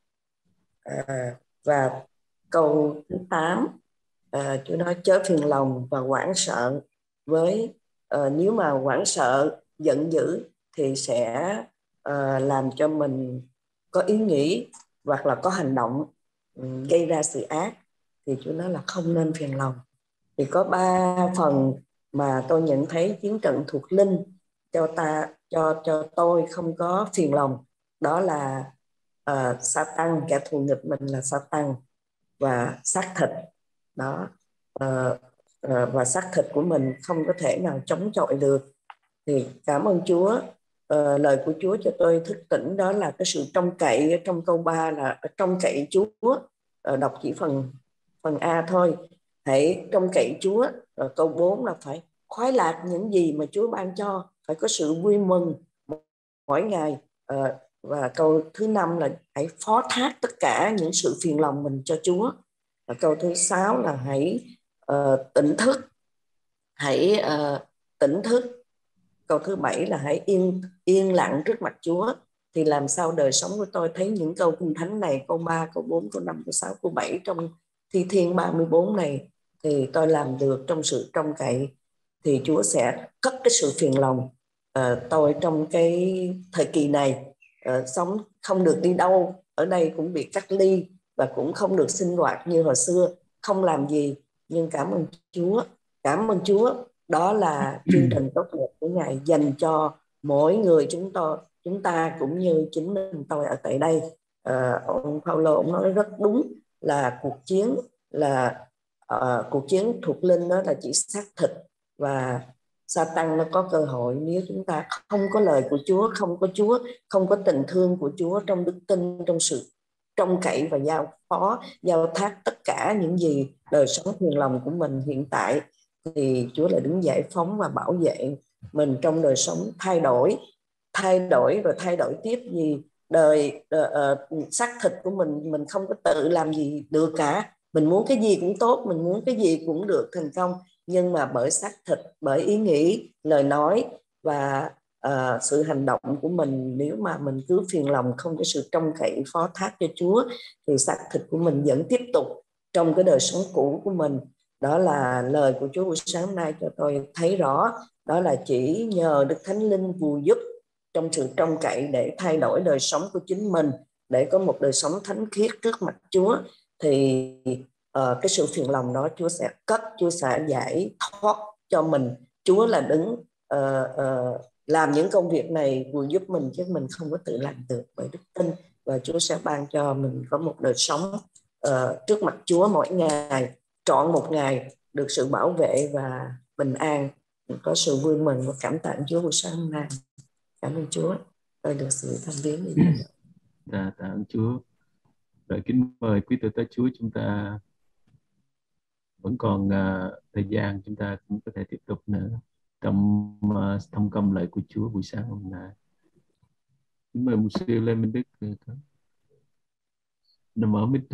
Và câu thứ 8, Chúa nói chớ phiền lòng và hoảng sợ với nếu mà hoảng sợ, giận dữ thì sẽ làm cho mình có ý nghĩ hoặc là có hành động gây ra sự ác, thì Chúa nói là không nên phiền lòng. Thì có 3 phần mà tôi nhận thấy chiến trận thuộc linh cho tôi không có phiền lòng. Đó là Sa-tăng, kẻ thù nghịch mình là Sa-tăng, và xác thịt đó, và xác thịt của mình không có thể nào chống chọi được. Thì cảm ơn Chúa, lời của Chúa cho tôi thức tỉnh, đó là cái sự trông cậy. Trong câu 3 là trông cậy Chúa, đọc chỉ phần A thôi, hãy trông cậy Chúa. Câu 4 là phải khoái lạc những gì mà Chúa ban cho, phải có sự vui mừng mỗi ngày. Và câu thứ 5 là hãy phó thác tất cả những sự phiền lòng mình cho Chúa. Và câu thứ 6 là hãy tỉnh thức. Câu thứ 7 là hãy yên lặng trước mặt Chúa. Thì làm sao đời sống của tôi thấy những câu kinh thánh này, câu 3, câu 4, câu 5, câu 6, câu 7 trong Thi Thiên 34 này, thì tôi làm được trong sự trông cậy, thì Chúa sẽ cất cái sự phiền lòng tôi trong cái thời kỳ này. Sống không được đi đâu, ở đây cũng bị cách ly và cũng không được sinh hoạt như hồi xưa, không làm gì. Nhưng cảm ơn Chúa, đó là chương trình tốt đẹp của Ngài dành cho mỗi người chúng ta cũng như chính mình tôi ở tại đây. Ông Phaolô ông nói rất đúng là cuộc chiến thuộc linh đó là chỉ xác thịt, và Sa-tăng nó có cơ hội nếu chúng ta không có lời của Chúa, không có tình thương của Chúa trong đức tin, trong sự trông cậy và giao thác tất cả những gì đời sống phiền lòng của mình hiện tại, thì Chúa là đứng giải phóng và bảo vệ mình trong đời sống thay đổi rồi thay đổi tiếp gì. Xác thịt của mình không có tự làm gì được cả. Mình muốn cái gì cũng tốt, mình muốn cái gì cũng được thành công, nhưng mà bởi xác thịt, bởi ý nghĩ, lời nói và sự hành động của mình, nếu mà mình cứ phiền lòng, không có sự trông cậy phó thác cho Chúa, thì xác thịt của mình vẫn tiếp tục trong cái đời sống cũ của mình. Đó là lời của Chúa buổi sáng nay cho tôi thấy rõ, đó là chỉ nhờ Đức Thánh Linh phù giúp trong sự trông cậy để thay đổi đời sống của chính mình, để có một đời sống thánh khiết trước mặt Chúa, thì cái sự phiền lòng đó Chúa sẽ cất, Chúa sẽ giải thoát cho mình. Chúa là đứng làm những công việc này vừa giúp mình, chứ mình không có tự làm được bởi đức tin. Và Chúa sẽ ban cho mình có một đời sống trước mặt Chúa mỗi ngày, trọn một ngày được sự bảo vệ và bình an, có sự vui mừng và cảm tạ Chúa buổi sáng hôm nay. Cảm ơn Chúa, tôi được sự tham viếng như vậy. Tạ ơn Chúa. Rồi kính mời quý tử tế Chúa, chúng ta vẫn còn thời gian, chúng ta cũng có thể tiếp tục nữa trong thông công lời của Chúa buổi sáng hôm nay. Kính mời mục sư Lê Minh Đức mở mic.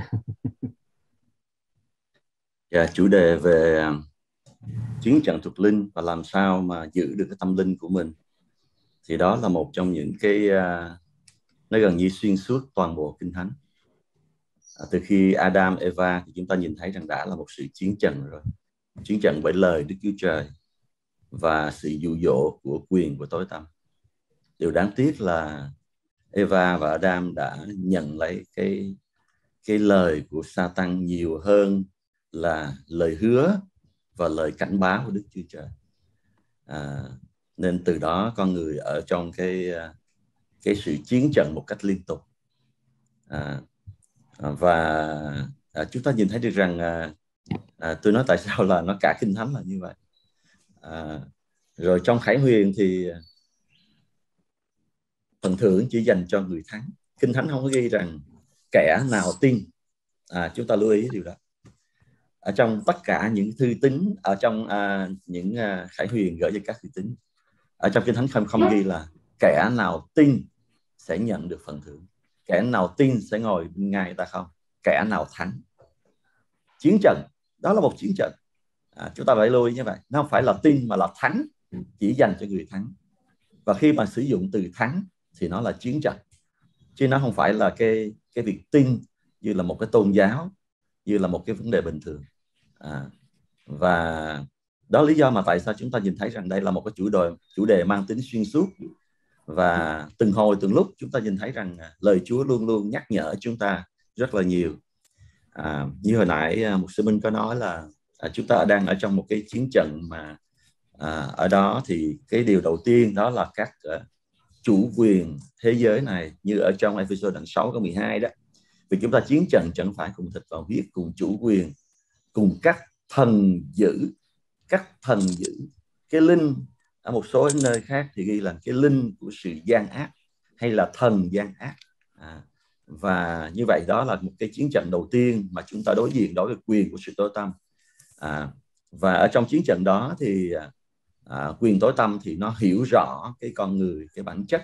Chủ đề về chiến trận thuộc linh và làm sao mà giữ được cái tâm linh của mình, thì đó là một trong những cái nó gần như xuyên suốt toàn bộ Kinh Thánh. Từ khi Adam, Eva thì chúng ta nhìn thấy rằng đã là một sự chiến trận rồi. Chiến trận bởi lời Đức Chúa Trời và sự dụ dỗ của quyền của tối tăm. Điều đáng tiếc là Eva và Adam đã nhận lấy cái lời của Sa-tăng nhiều hơn là lời hứa và lời cảnh báo của Đức Chúa Trời. Nên từ đó con người ở trong cái sự chiến trận một cách liên tục. Và chúng ta nhìn thấy được rằng tôi nói tại sao là nó cả Kinh Thánh là như vậy. Rồi trong Khải Huyền thì phần thưởng chỉ dành cho người thắng. Kinh Thánh không có ghi rằng kẻ nào tin. Chúng ta lưu ý điều đó. Ở trong tất cả những thư tín, ở trong những Khải Huyền gửi cho các thư tín, ở trong Kinh Thánh không ghi là kẻ nào tin sẽ nhận được phần thưởng, kẻ nào tin sẽ ngồi bên ngai ta không, kẻ nào thắng. Chiến trận, đó là một chiến trận. Chúng ta phải lưu ý như vậy. Nó không phải là tin mà là thắng. chỉ dành cho người thắng. Và khi mà sử dụng từ thắng thì nó là chiến trận, chứ nó không phải là cái việc tin như là một cái tôn giáo, như là một cái vấn đề bình thường. Và đó lý do mà tại sao chúng ta nhìn thấy rằng đây là một cái chủ đề mang tính xuyên suốt. Và từng hồi từng lúc chúng ta nhìn thấy rằng lời Chúa luôn luôn nhắc nhở chúng ta rất là nhiều. Như hồi nãy mục sư Minh có nói là chúng ta đang ở trong một cái chiến trận mà ở đó thì cái điều đầu tiên đó là các chủ quyền thế giới này, như ở trong episode đoạn 6 câu 12 đó. Vì chúng ta chiến trận chẳng phải cùng thịt và huyết, cùng chủ quyền, cùng các thần dữ. Cái linh ở một số nơi khác thì ghi là cái linh của sự gian ác hay là thần gian ác. Và như vậy đó là một cái chiến trận đầu tiên mà chúng ta đối diện đối với quyền của sự tối tăm. Và ở trong chiến trận đó thì quyền tối tăm thì nó hiểu rõ cái con người, cái bản chất.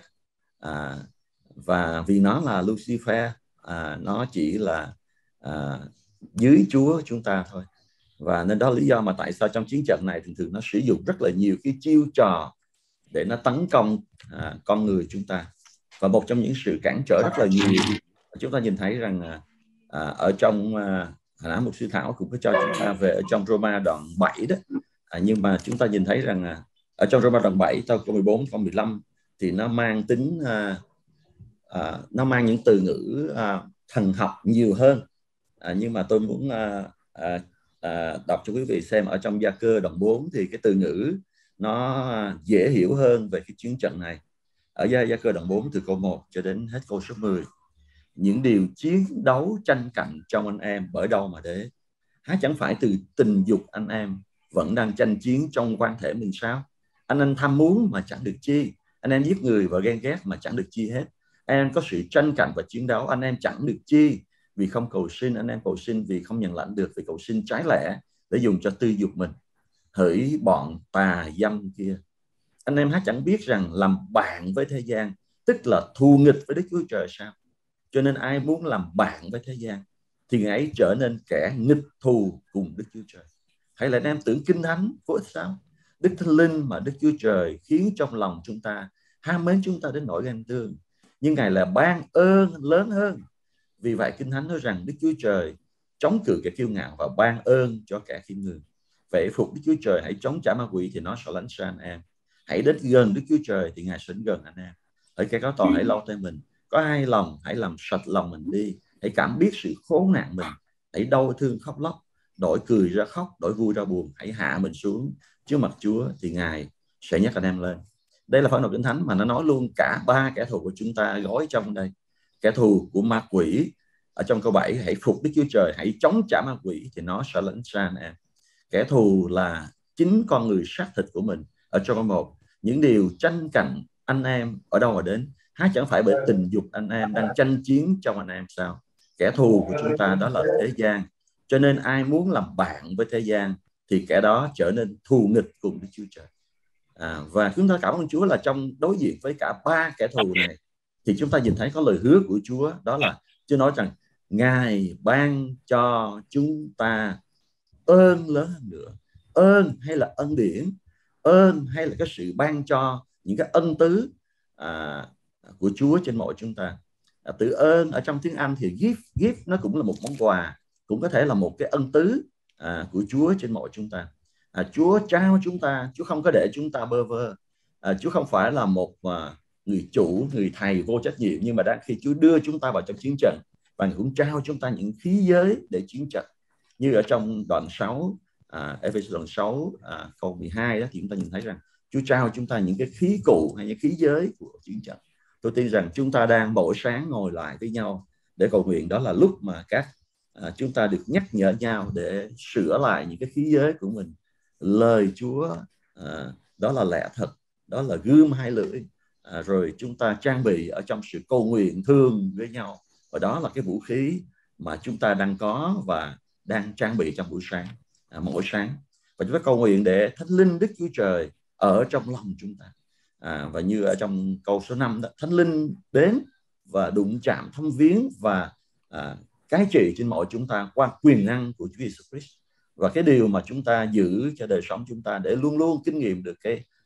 Và vì nó là Lucifer, nó chỉ là dưới Chúa chúng ta thôi. Và nên đó lý do mà tại sao trong chiến trận này thường nó sử dụng rất là nhiều cái chiêu trò để nó tấn công con người chúng ta. Và một trong những sự cản trở rất là nhiều, chúng ta nhìn thấy rằng ở trong hồi nãy một sư Thảo cũng có cho chúng ta về ở trong Roma đoạn 7 đó. Nhưng mà chúng ta nhìn thấy rằng ở trong Roma đoạn 7 câu 14, câu 15 thì nó mang tính nó mang những từ ngữ thần học nhiều hơn. Nhưng mà tôi muốn đọc cho quý vị xem ở trong Gia Cơ đoạn 4 thì cái từ ngữ nó dễ hiểu hơn về cái chiến trận này. Ở Gia Cơ đoạn 4 từ câu 1 cho đến hết câu số 10. Những điều chiến đấu tranh cạnh trong anh em bởi đâu mà để? Há chẳng phải từ tình dục anh em vẫn đang tranh chiến trong quan thể mình sao? Anh em tham muốn mà chẳng được chi, anh em giết người và ghen ghét mà chẳng được chi hết. Anh em có sự tranh cạnh và chiến đấu, anh em chẳng được chi vì không cầu xin, anh em cầu xin vì không nhận lãnh được, vì cầu xin trái lẽ để dùng cho tư dục mình. Hỡi bọn tà dâm kia, anh em há chẳng biết rằng làm bạn với thế gian tức là thù nghịch với Đức Chúa Trời sao? Cho nên ai muốn làm bạn với thế gian thì người ấy trở nên kẻ nghịch thù cùng Đức Chúa Trời. Hay là anh em tưởng Kinh Thánh vô ích sao? Đức Thánh Linh mà Đức Chúa Trời khiến trong lòng chúng ta ham mến chúng ta đến nỗi ghen tương, nhưng Ngài là ban ơn lớn hơn. Vì vậy Kinh Thánh nói rằng Đức Chúa Trời chống cự kẻ kiêu ngạo và ban ơn cho kẻ khiêm nhường. Vậy phục Đức Chúa Trời, hãy chống trả ma quỷ thì nó sẽ lánh xa anh em. Hãy đến gần Đức Chúa Trời thì Ngài sẽ đến gần anh em. Hỡi kẻ có tội hãy lau tay mình, có hai lòng hãy làm sạch lòng mình đi. Hãy cảm biết sự khốn nạn mình, hãy đau thương khóc lóc, đổi cười ra khóc, đổi vui ra buồn. Hãy hạ mình xuống trước mặt Chúa thì Ngài sẽ nhắc anh em lên. Đây là phản đọc Kinh Thánh mà nó nói luôn cả ba kẻ thù của chúng ta gói trong đây. Kẻ thù của ma quỷ ở trong câu 7, hãy phục Đức Chúa Trời, hãy chống trả ma quỷ thì nó sẽ lánh xa anh em. Kẻ thù là chính con người xác thịt của mình ở trong câu 1. Những điều tranh cạnh anh em ở đâu mà đến? Há chẳng phải bởi tình dục anh em đang tranh chiến trong anh em sao? Kẻ thù của chúng ta đó là thế gian. Cho nên ai muốn làm bạn với thế gian thì kẻ đó trở nên thù nghịch cùng Đức Chúa Trời. Và chúng ta cảm ơn Chúa là trong đối diện với cả ba kẻ thù này thì chúng ta nhìn thấy có lời hứa của Chúa, đó là Chúa nói rằng Ngài ban cho chúng ta ơn lớn hơn nữa. Ơn hay là ân điển, ơn hay là cái sự ban cho những cái ân tứ của Chúa trên mọi chúng ta. Từ ơn ở trong tiếng Anh thì gift nó cũng là một món quà, cũng có thể là một cái ân tứ của Chúa trên mọi chúng ta. Chúa trao chúng ta, Chúa không có để chúng ta bơ vơ. Chúa không phải là một người chủ, người thầy vô trách nhiệm, nhưng mà đang khi Chúa đưa chúng ta vào trong chiến trận và cũng trao chúng ta những khí giới để chiến trận. Như ở trong đoạn 6, Ephesos đoạn 6 câu 12 đó thì chúng ta nhìn thấy rằng Chúa trao chúng ta những cái khí cụ hay những khí giới của chiến trận. Tôi tin rằng chúng ta đang mỗi sáng ngồi lại với nhau để cầu nguyện, đó là lúc mà chúng ta được nhắc nhở nhau để sửa lại những cái khí giới của mình. Lời Chúa đó là lẽ thật, đó là gươm hai lưỡi. Rồi chúng ta trang bị ở trong sự cầu nguyện thương với nhau, và đó là cái vũ khí mà chúng ta đang có và đang trang bị trong buổi sáng, mỗi sáng. Và chúng ta cầu nguyện để Thánh Linh Đức Chúa Trời ở trong lòng chúng ta. Và như ở trong câu số 5 đó, Thánh Linh đến và đụng chạm thăm viếng và cai trị trên mọi chúng ta qua quyền năng của Chúa Jesus Christ. Và cái điều mà chúng ta giữ cho đời sống chúng ta để luôn luôn kinh nghiệm được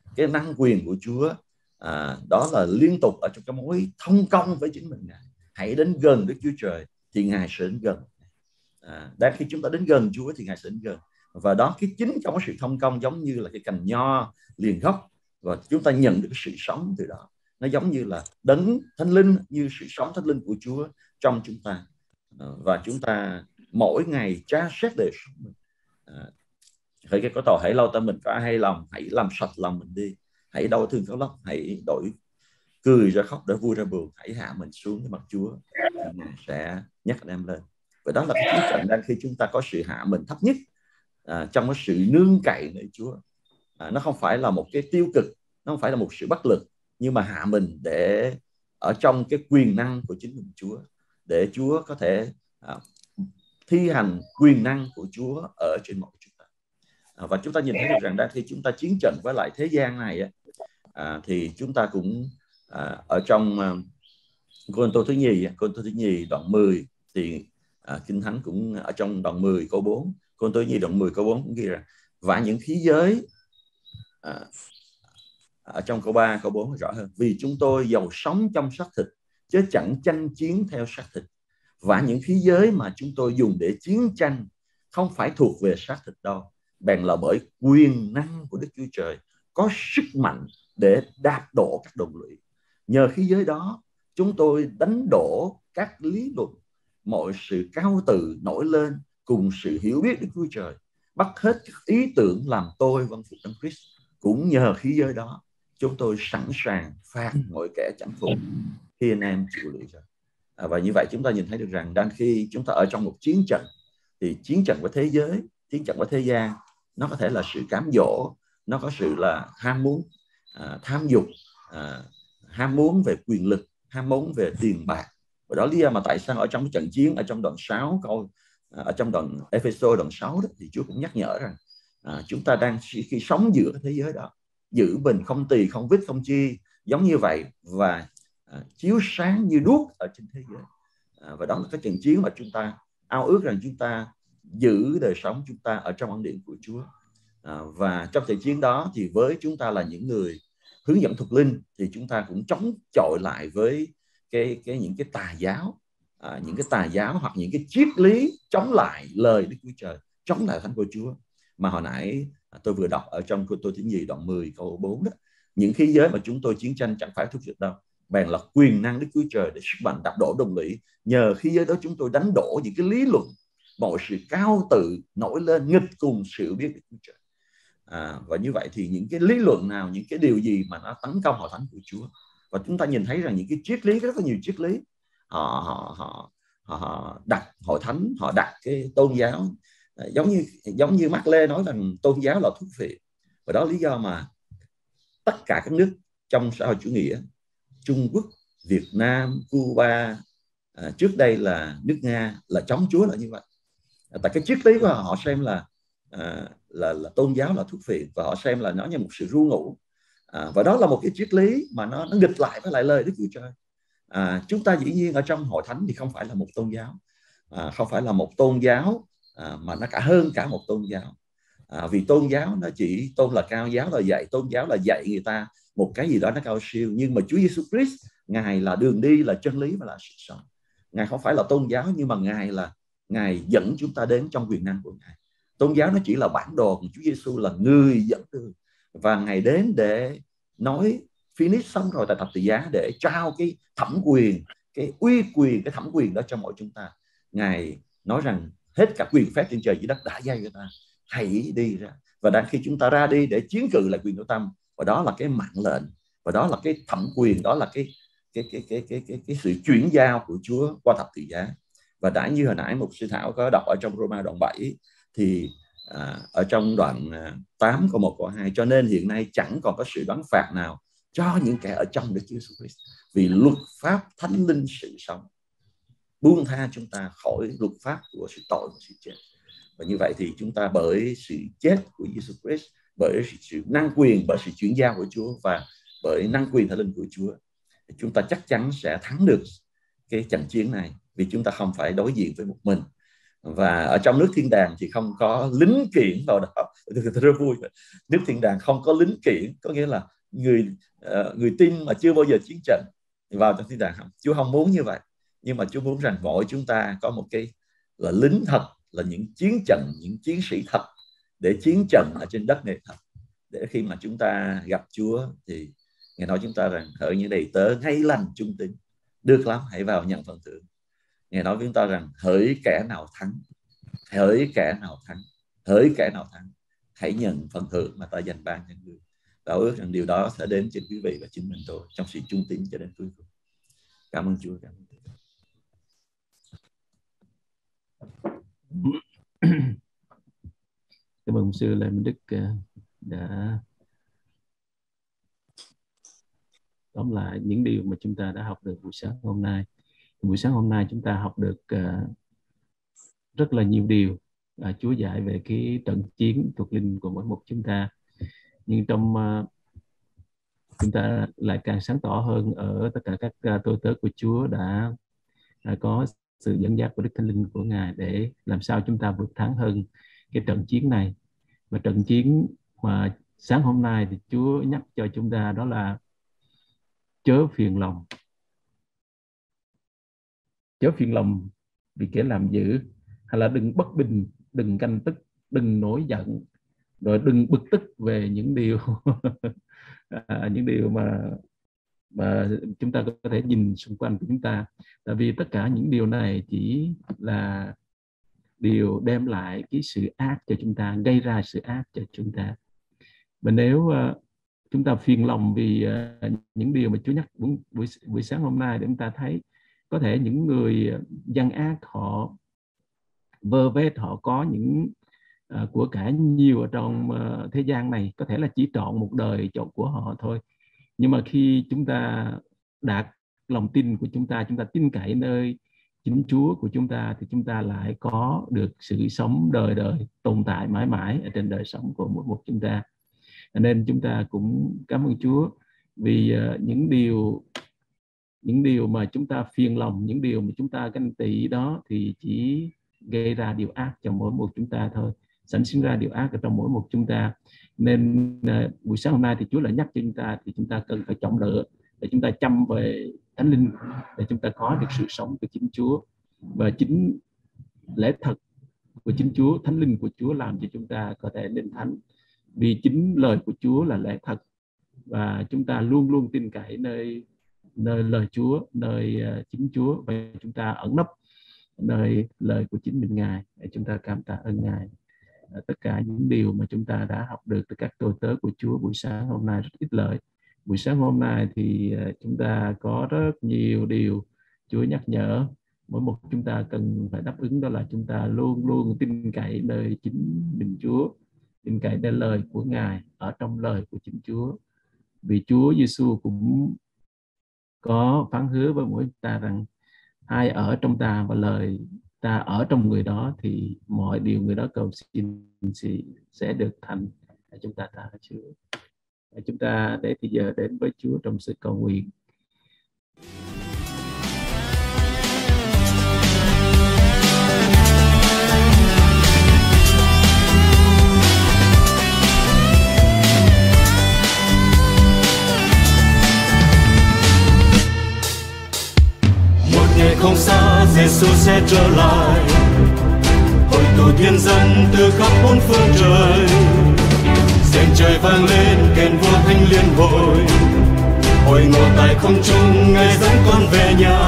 cái năng quyền của Chúa, đó là liên tục ở trong cái mối thông công với chính mình. Ngài hãy đến gần Đức Chúa Trời thì Ngài sẽ đến gần. Đang khi chúng ta đến gần Chúa thì Ngài sẽ đến gần, và đó cái chính trong cái sự thông công giống như là cái cành nho liền gốc, và chúng ta nhận được cái sự sống từ đó. Nó giống như là đấng Thánh Linh, như sự sống Thánh Linh của Chúa trong chúng ta, và chúng ta mỗi ngày tra xét đời sống mình. Hỡi cái có tội hãy lau tâm mình có hay lòng, hãy làm sạch lòng mình đi, hãy đau thương có lóc, hãy đổi cười ra khóc, để vui ra buồn, hãy hạ mình xuống cái mặt Chúa thì Ngài sẽ nhắc anh em lên. Và đó là cái chiến trận đang khi chúng ta có sự hạ mình thấp nhất trong cái sự nương cậy nơi Chúa. Nó không phải là một cái tiêu cực, nó không phải là một sự bất lực, nhưng mà hạ mình để ở trong cái quyền năng của chính mình Chúa, để Chúa có thể thi hành quyền năng của Chúa ở trên mọi chúng ta. Và chúng ta nhìn thấy được rằng đang khi chúng ta chiến trận với lại thế gian này thì chúng ta cũng ở trong Cô-rinh-tô thứ nhì đoạn 10 thì Kinh Thánh cũng ở trong đoạn 10 câu 4, Cô-rinh-tô thứ nhì đoạn 10 câu 4 cũng ghi rằng và những khí giới, ở trong câu 3 câu 4 rõ hơn, vì chúng tôi giàu sống trong xác thịt chứ chẳng tranh chiến theo xác thịt, và những khí giới mà chúng tôi dùng để chiến tranh không phải thuộc về xác thịt đâu, bèn là bởi quyền năng của Đức Chúa Trời có sức mạnh để đạp đổ các đồng lũy. Nhờ khí giới đó chúng tôi đánh đổ các lý luận, mọi sự cao tự nổi lên cùng sự hiểu biết Đức Chúa Trời, bắt hết các ý tưởng làm tôi vâng phục Đấng Christ. Cũng nhờ khí giới đó chúng tôi sẵn sàng phạt mọi kẻ chẳng phục khi anh em chịu lựa chọn. Và như vậy chúng ta nhìn thấy được rằng đang khi chúng ta ở trong một chiến trận, thì chiến trận với thế giới, chiến trận với thế gian, nó có thể là sự cám dỗ, nó có sự là ham muốn, tham dục, ham muốn về quyền lực, ham muốn về tiền bạc. Và đó lý do mà tại sao ở trong cái trận chiến, ở trong đoạn 6 câu, ở trong đoạn Ephesos đoạn 6 đó, thì Chúa cũng nhắc nhở rằng chúng ta đang khi sống giữa cái thế giới đó, giữ bình không tỳ không vít không chi, giống như vậy, và chiếu sáng như đuốc ở trên thế giới. Và đó là cái trận chiến mà chúng ta ao ước rằng chúng ta giữ đời sống chúng ta ở trong ân điển của Chúa. Và trong trận chiến đó thì với chúng ta là những người hướng dẫn thuộc linh, thì chúng ta cũng chống chọi lại với những cái tà giáo, những cái tà giáo hoặc những cái triết lý chống lại lời Đức Chúa Trời, chống lại thánh của Chúa mà hồi nãy tôi vừa đọc ở trong Cô-rinh-tô thứ nhì đoạn 10 câu 4 đó. Những khí giới mà chúng tôi chiến tranh chẳng phải thuộc dịch đâu, bèn là quyền năng Đức Chúa Trời để sức mạnh đạp đổ đồng lũy. Nhờ khí giới đó chúng tôi đánh đổ những cái lý luận, mọi sự cao tự nổi lên nghịch cùng sự biết Đức Chúa Trời. Và như vậy thì những cái lý luận nào, những cái điều gì mà nó tấn công hội thánh của Chúa, và chúng ta nhìn thấy rằng những cái triết lý, rất là nhiều triết lý, họ đặt hội thánh, họ đặt cái tôn giáo, giống như Mác Lê nói rằng tôn giáo là thuốc phiện. Và đó lý do mà tất cả các nước trong xã hội chủ nghĩa, Trung Quốc, Việt Nam, Cuba, trước đây là nước Nga, là chống Chúa là như vậy. Tại cái triết lý của họ xem là tôn giáo là thuốc phiện, và họ xem là nó như một sự ru ngủ. Và đó là một cái triết lý mà nó nghịch lại với lại lời Đức Chúa Trời. Chúng ta dĩ nhiên ở trong hội thánh thì không phải là một tôn giáo, không phải là một tôn giáo mà nó cả hơn cả một tôn giáo. Vì tôn giáo nó chỉ tôn là cao giáo là dạy, tôn giáo là dạy người ta một cái gì đó nó cao siêu, nhưng mà Chúa Giêsu Christ, Ngài là đường đi, là chân lý và là sự sống. Ngài không phải là tôn giáo, nhưng mà Ngài dẫn chúng ta đến trong quyền năng của Ngài. Tôn giáo nó chỉ là bản đồ, của Chúa Giêsu là người dẫn đường, và Ngài đến để nói finish xong rồi tại thập tự giá, để trao cái thẩm quyền, cái uy quyền, cái thẩm quyền đó cho mọi chúng ta. Ngài nói rằng hết cả quyền phép trên trời dưới đất đã giao cho ta, hãy đi ra. Và đang khi chúng ta ra đi để chiến cự lại quyền của tâm, và đó là cái mạng lệnh, và đó là cái thẩm quyền, đó là cái sự chuyển giao của Chúa qua thập tự giá. Và đã như hồi nãy mục sư Thảo có đọc ở trong Roma đoạn 7 thì ở trong đoạn 8 câu 1 câu 2, cho nên hiện nay chẳng còn có sự đoán phạt nào cho những kẻ ở trong Đức Chúa Jesus Christ, vì luật pháp thánh linh sự sống buông tha chúng ta khỏi luật pháp của sự tội và sự chết. Và như vậy thì chúng ta bởi sự chết của Jesus Christ, bởi sự năng quyền, bởi sự chuyển giao của Chúa và bởi năng quyền thánh linh của Chúa, chúng ta chắc chắn sẽ thắng được cái trận chiến này, vì chúng ta không phải đối diện với một mình, Và ở trong nước thiên đàng thì không có lính kiển vào đó. Rất vui. Nước thiên đàng không có lính kiển, có nghĩa là người tin mà chưa bao giờ chiến trận vào trong thiên đàng không. Chúa không muốn như vậy, nhưng mà Chúa muốn rằng mỗi chúng ta có một cái là lính thật, là những chiến trận, những chiến sĩ thật để chiến trận ở trên đất này thật. Để khi mà chúng ta gặp Chúa thì Ngài nói chúng ta rằng: hỡi những đầy tớ ngay lành trung tín, được lắm, hãy vào nhận phần thưởng. Ngài nói với chúng ta rằng: hỡi kẻ nào thắng, hỡi kẻ nào thắng, hỡi kẻ nào thắng, hãy nhận phần thưởng mà ta dành ban cho người. Và ước rằng điều đó sẽ đến trên quý vị và chính mình tôi trong sự trung tín cho đến cuối cùng. Cảm ơn Chúa. Cảm ơn Chúa. Cảm ơn sư Lê Minh Đức đã tóm lại những điều mà chúng ta đã học được buổi sáng hôm nay. Buổi sáng hôm nay chúng ta học được rất là nhiều điều. Chúa dạy về cái trận chiến thuộc linh của mỗi một chúng ta. Nhưng trong chúng ta lại càng sáng tỏ hơn ở tất cả các tôi tớ của Chúa đã có sự dẫn dắt của Đức Thánh Linh của Ngài để làm sao chúng ta vượt thắng hơn cái trận chiến này. Và trận chiến mà sáng hôm nay thì Chúa nhắc cho chúng ta đó là chớ phiền lòng. Chớ phiền lòng vì kẻ làm dữ, hay là đừng bất bình, đừng ganh tức, đừng nổi giận, rồi đừng bực tức về những điều những điều mà chúng ta có thể nhìn xung quanh của chúng ta. Tại vì tất cả những điều này chỉ là điều đem lại cái sự ác cho chúng ta, gây ra sự ác cho chúng ta. Và nếu chúng ta phiền lòng vì những điều mà Chúa nhắc buổi sáng hôm nay, để chúng ta thấy có thể những người gian ác họ vơ vét, họ có những của cải nhiều ở trong thế gian này, có thể là chỉ trọn một đời chọn của họ thôi. Nhưng mà khi chúng ta đạt lòng tin của chúng ta tin cậy nơi chính Chúa của chúng ta, thì chúng ta lại có được sự sống đời đời, tồn tại mãi mãi ở trên đời sống của mỗi một chúng ta. Nên chúng ta cũng cảm ơn Chúa vì những điều mà chúng ta phiền lòng, những điều mà chúng ta ganh tị đó thì chỉ gây ra điều ác cho mỗi một chúng ta thôi, sản sinh ra điều ác ở trong mỗi một chúng ta. Nên buổi sáng hôm nay thì Chúa lại nhắc cho chúng ta thì chúng ta cần phải chọn lựa để chúng ta chăm về Thánh Linh, để chúng ta có được sự sống của chính Chúa. Và chính lẽ thật của chính Chúa, Thánh Linh của Chúa làm cho chúng ta có thể nên thánh. Vì chính lời của Chúa là lẽ thật, và chúng ta luôn luôn tin cậy nơi lời Chúa, nơi chính Chúa, và chúng ta ẩn nấp nơi lời của chính mình Ngài để chúng ta cảm tạ ơn Ngài. Tất cả những điều mà chúng ta đã học được từ các tôi tớ của Chúa buổi sáng hôm nay rất ích lợi. Buổi sáng hôm nay thì chúng ta có rất nhiều điều Chúa nhắc nhở mỗi một chúng ta cần phải đáp ứng, đó là chúng ta luôn luôn tin cậy nơi chính mình Chúa, tin cậy nơi lời của Ngài, ở trong lời của chính Chúa. Vì Chúa Giêsu cũng có phán hứa với mỗi ta rằng ai ở trong ta và lời ta ở trong người đó thì mọi điều người đó cầu xin sẽ được thành. Chúng ta tạ Chúa. Chúng ta để thì giờ đến với Chúa trong sự cầu nguyện. Một ngày không xa, Giêsu sẽ trở lại, hội tụ thiên dân từ khắp bốn phương trời. Rèn trời vang lên kèn vua thanh liên hồi, hội ngộ tại không trung, Ngài dẫn con về nhà.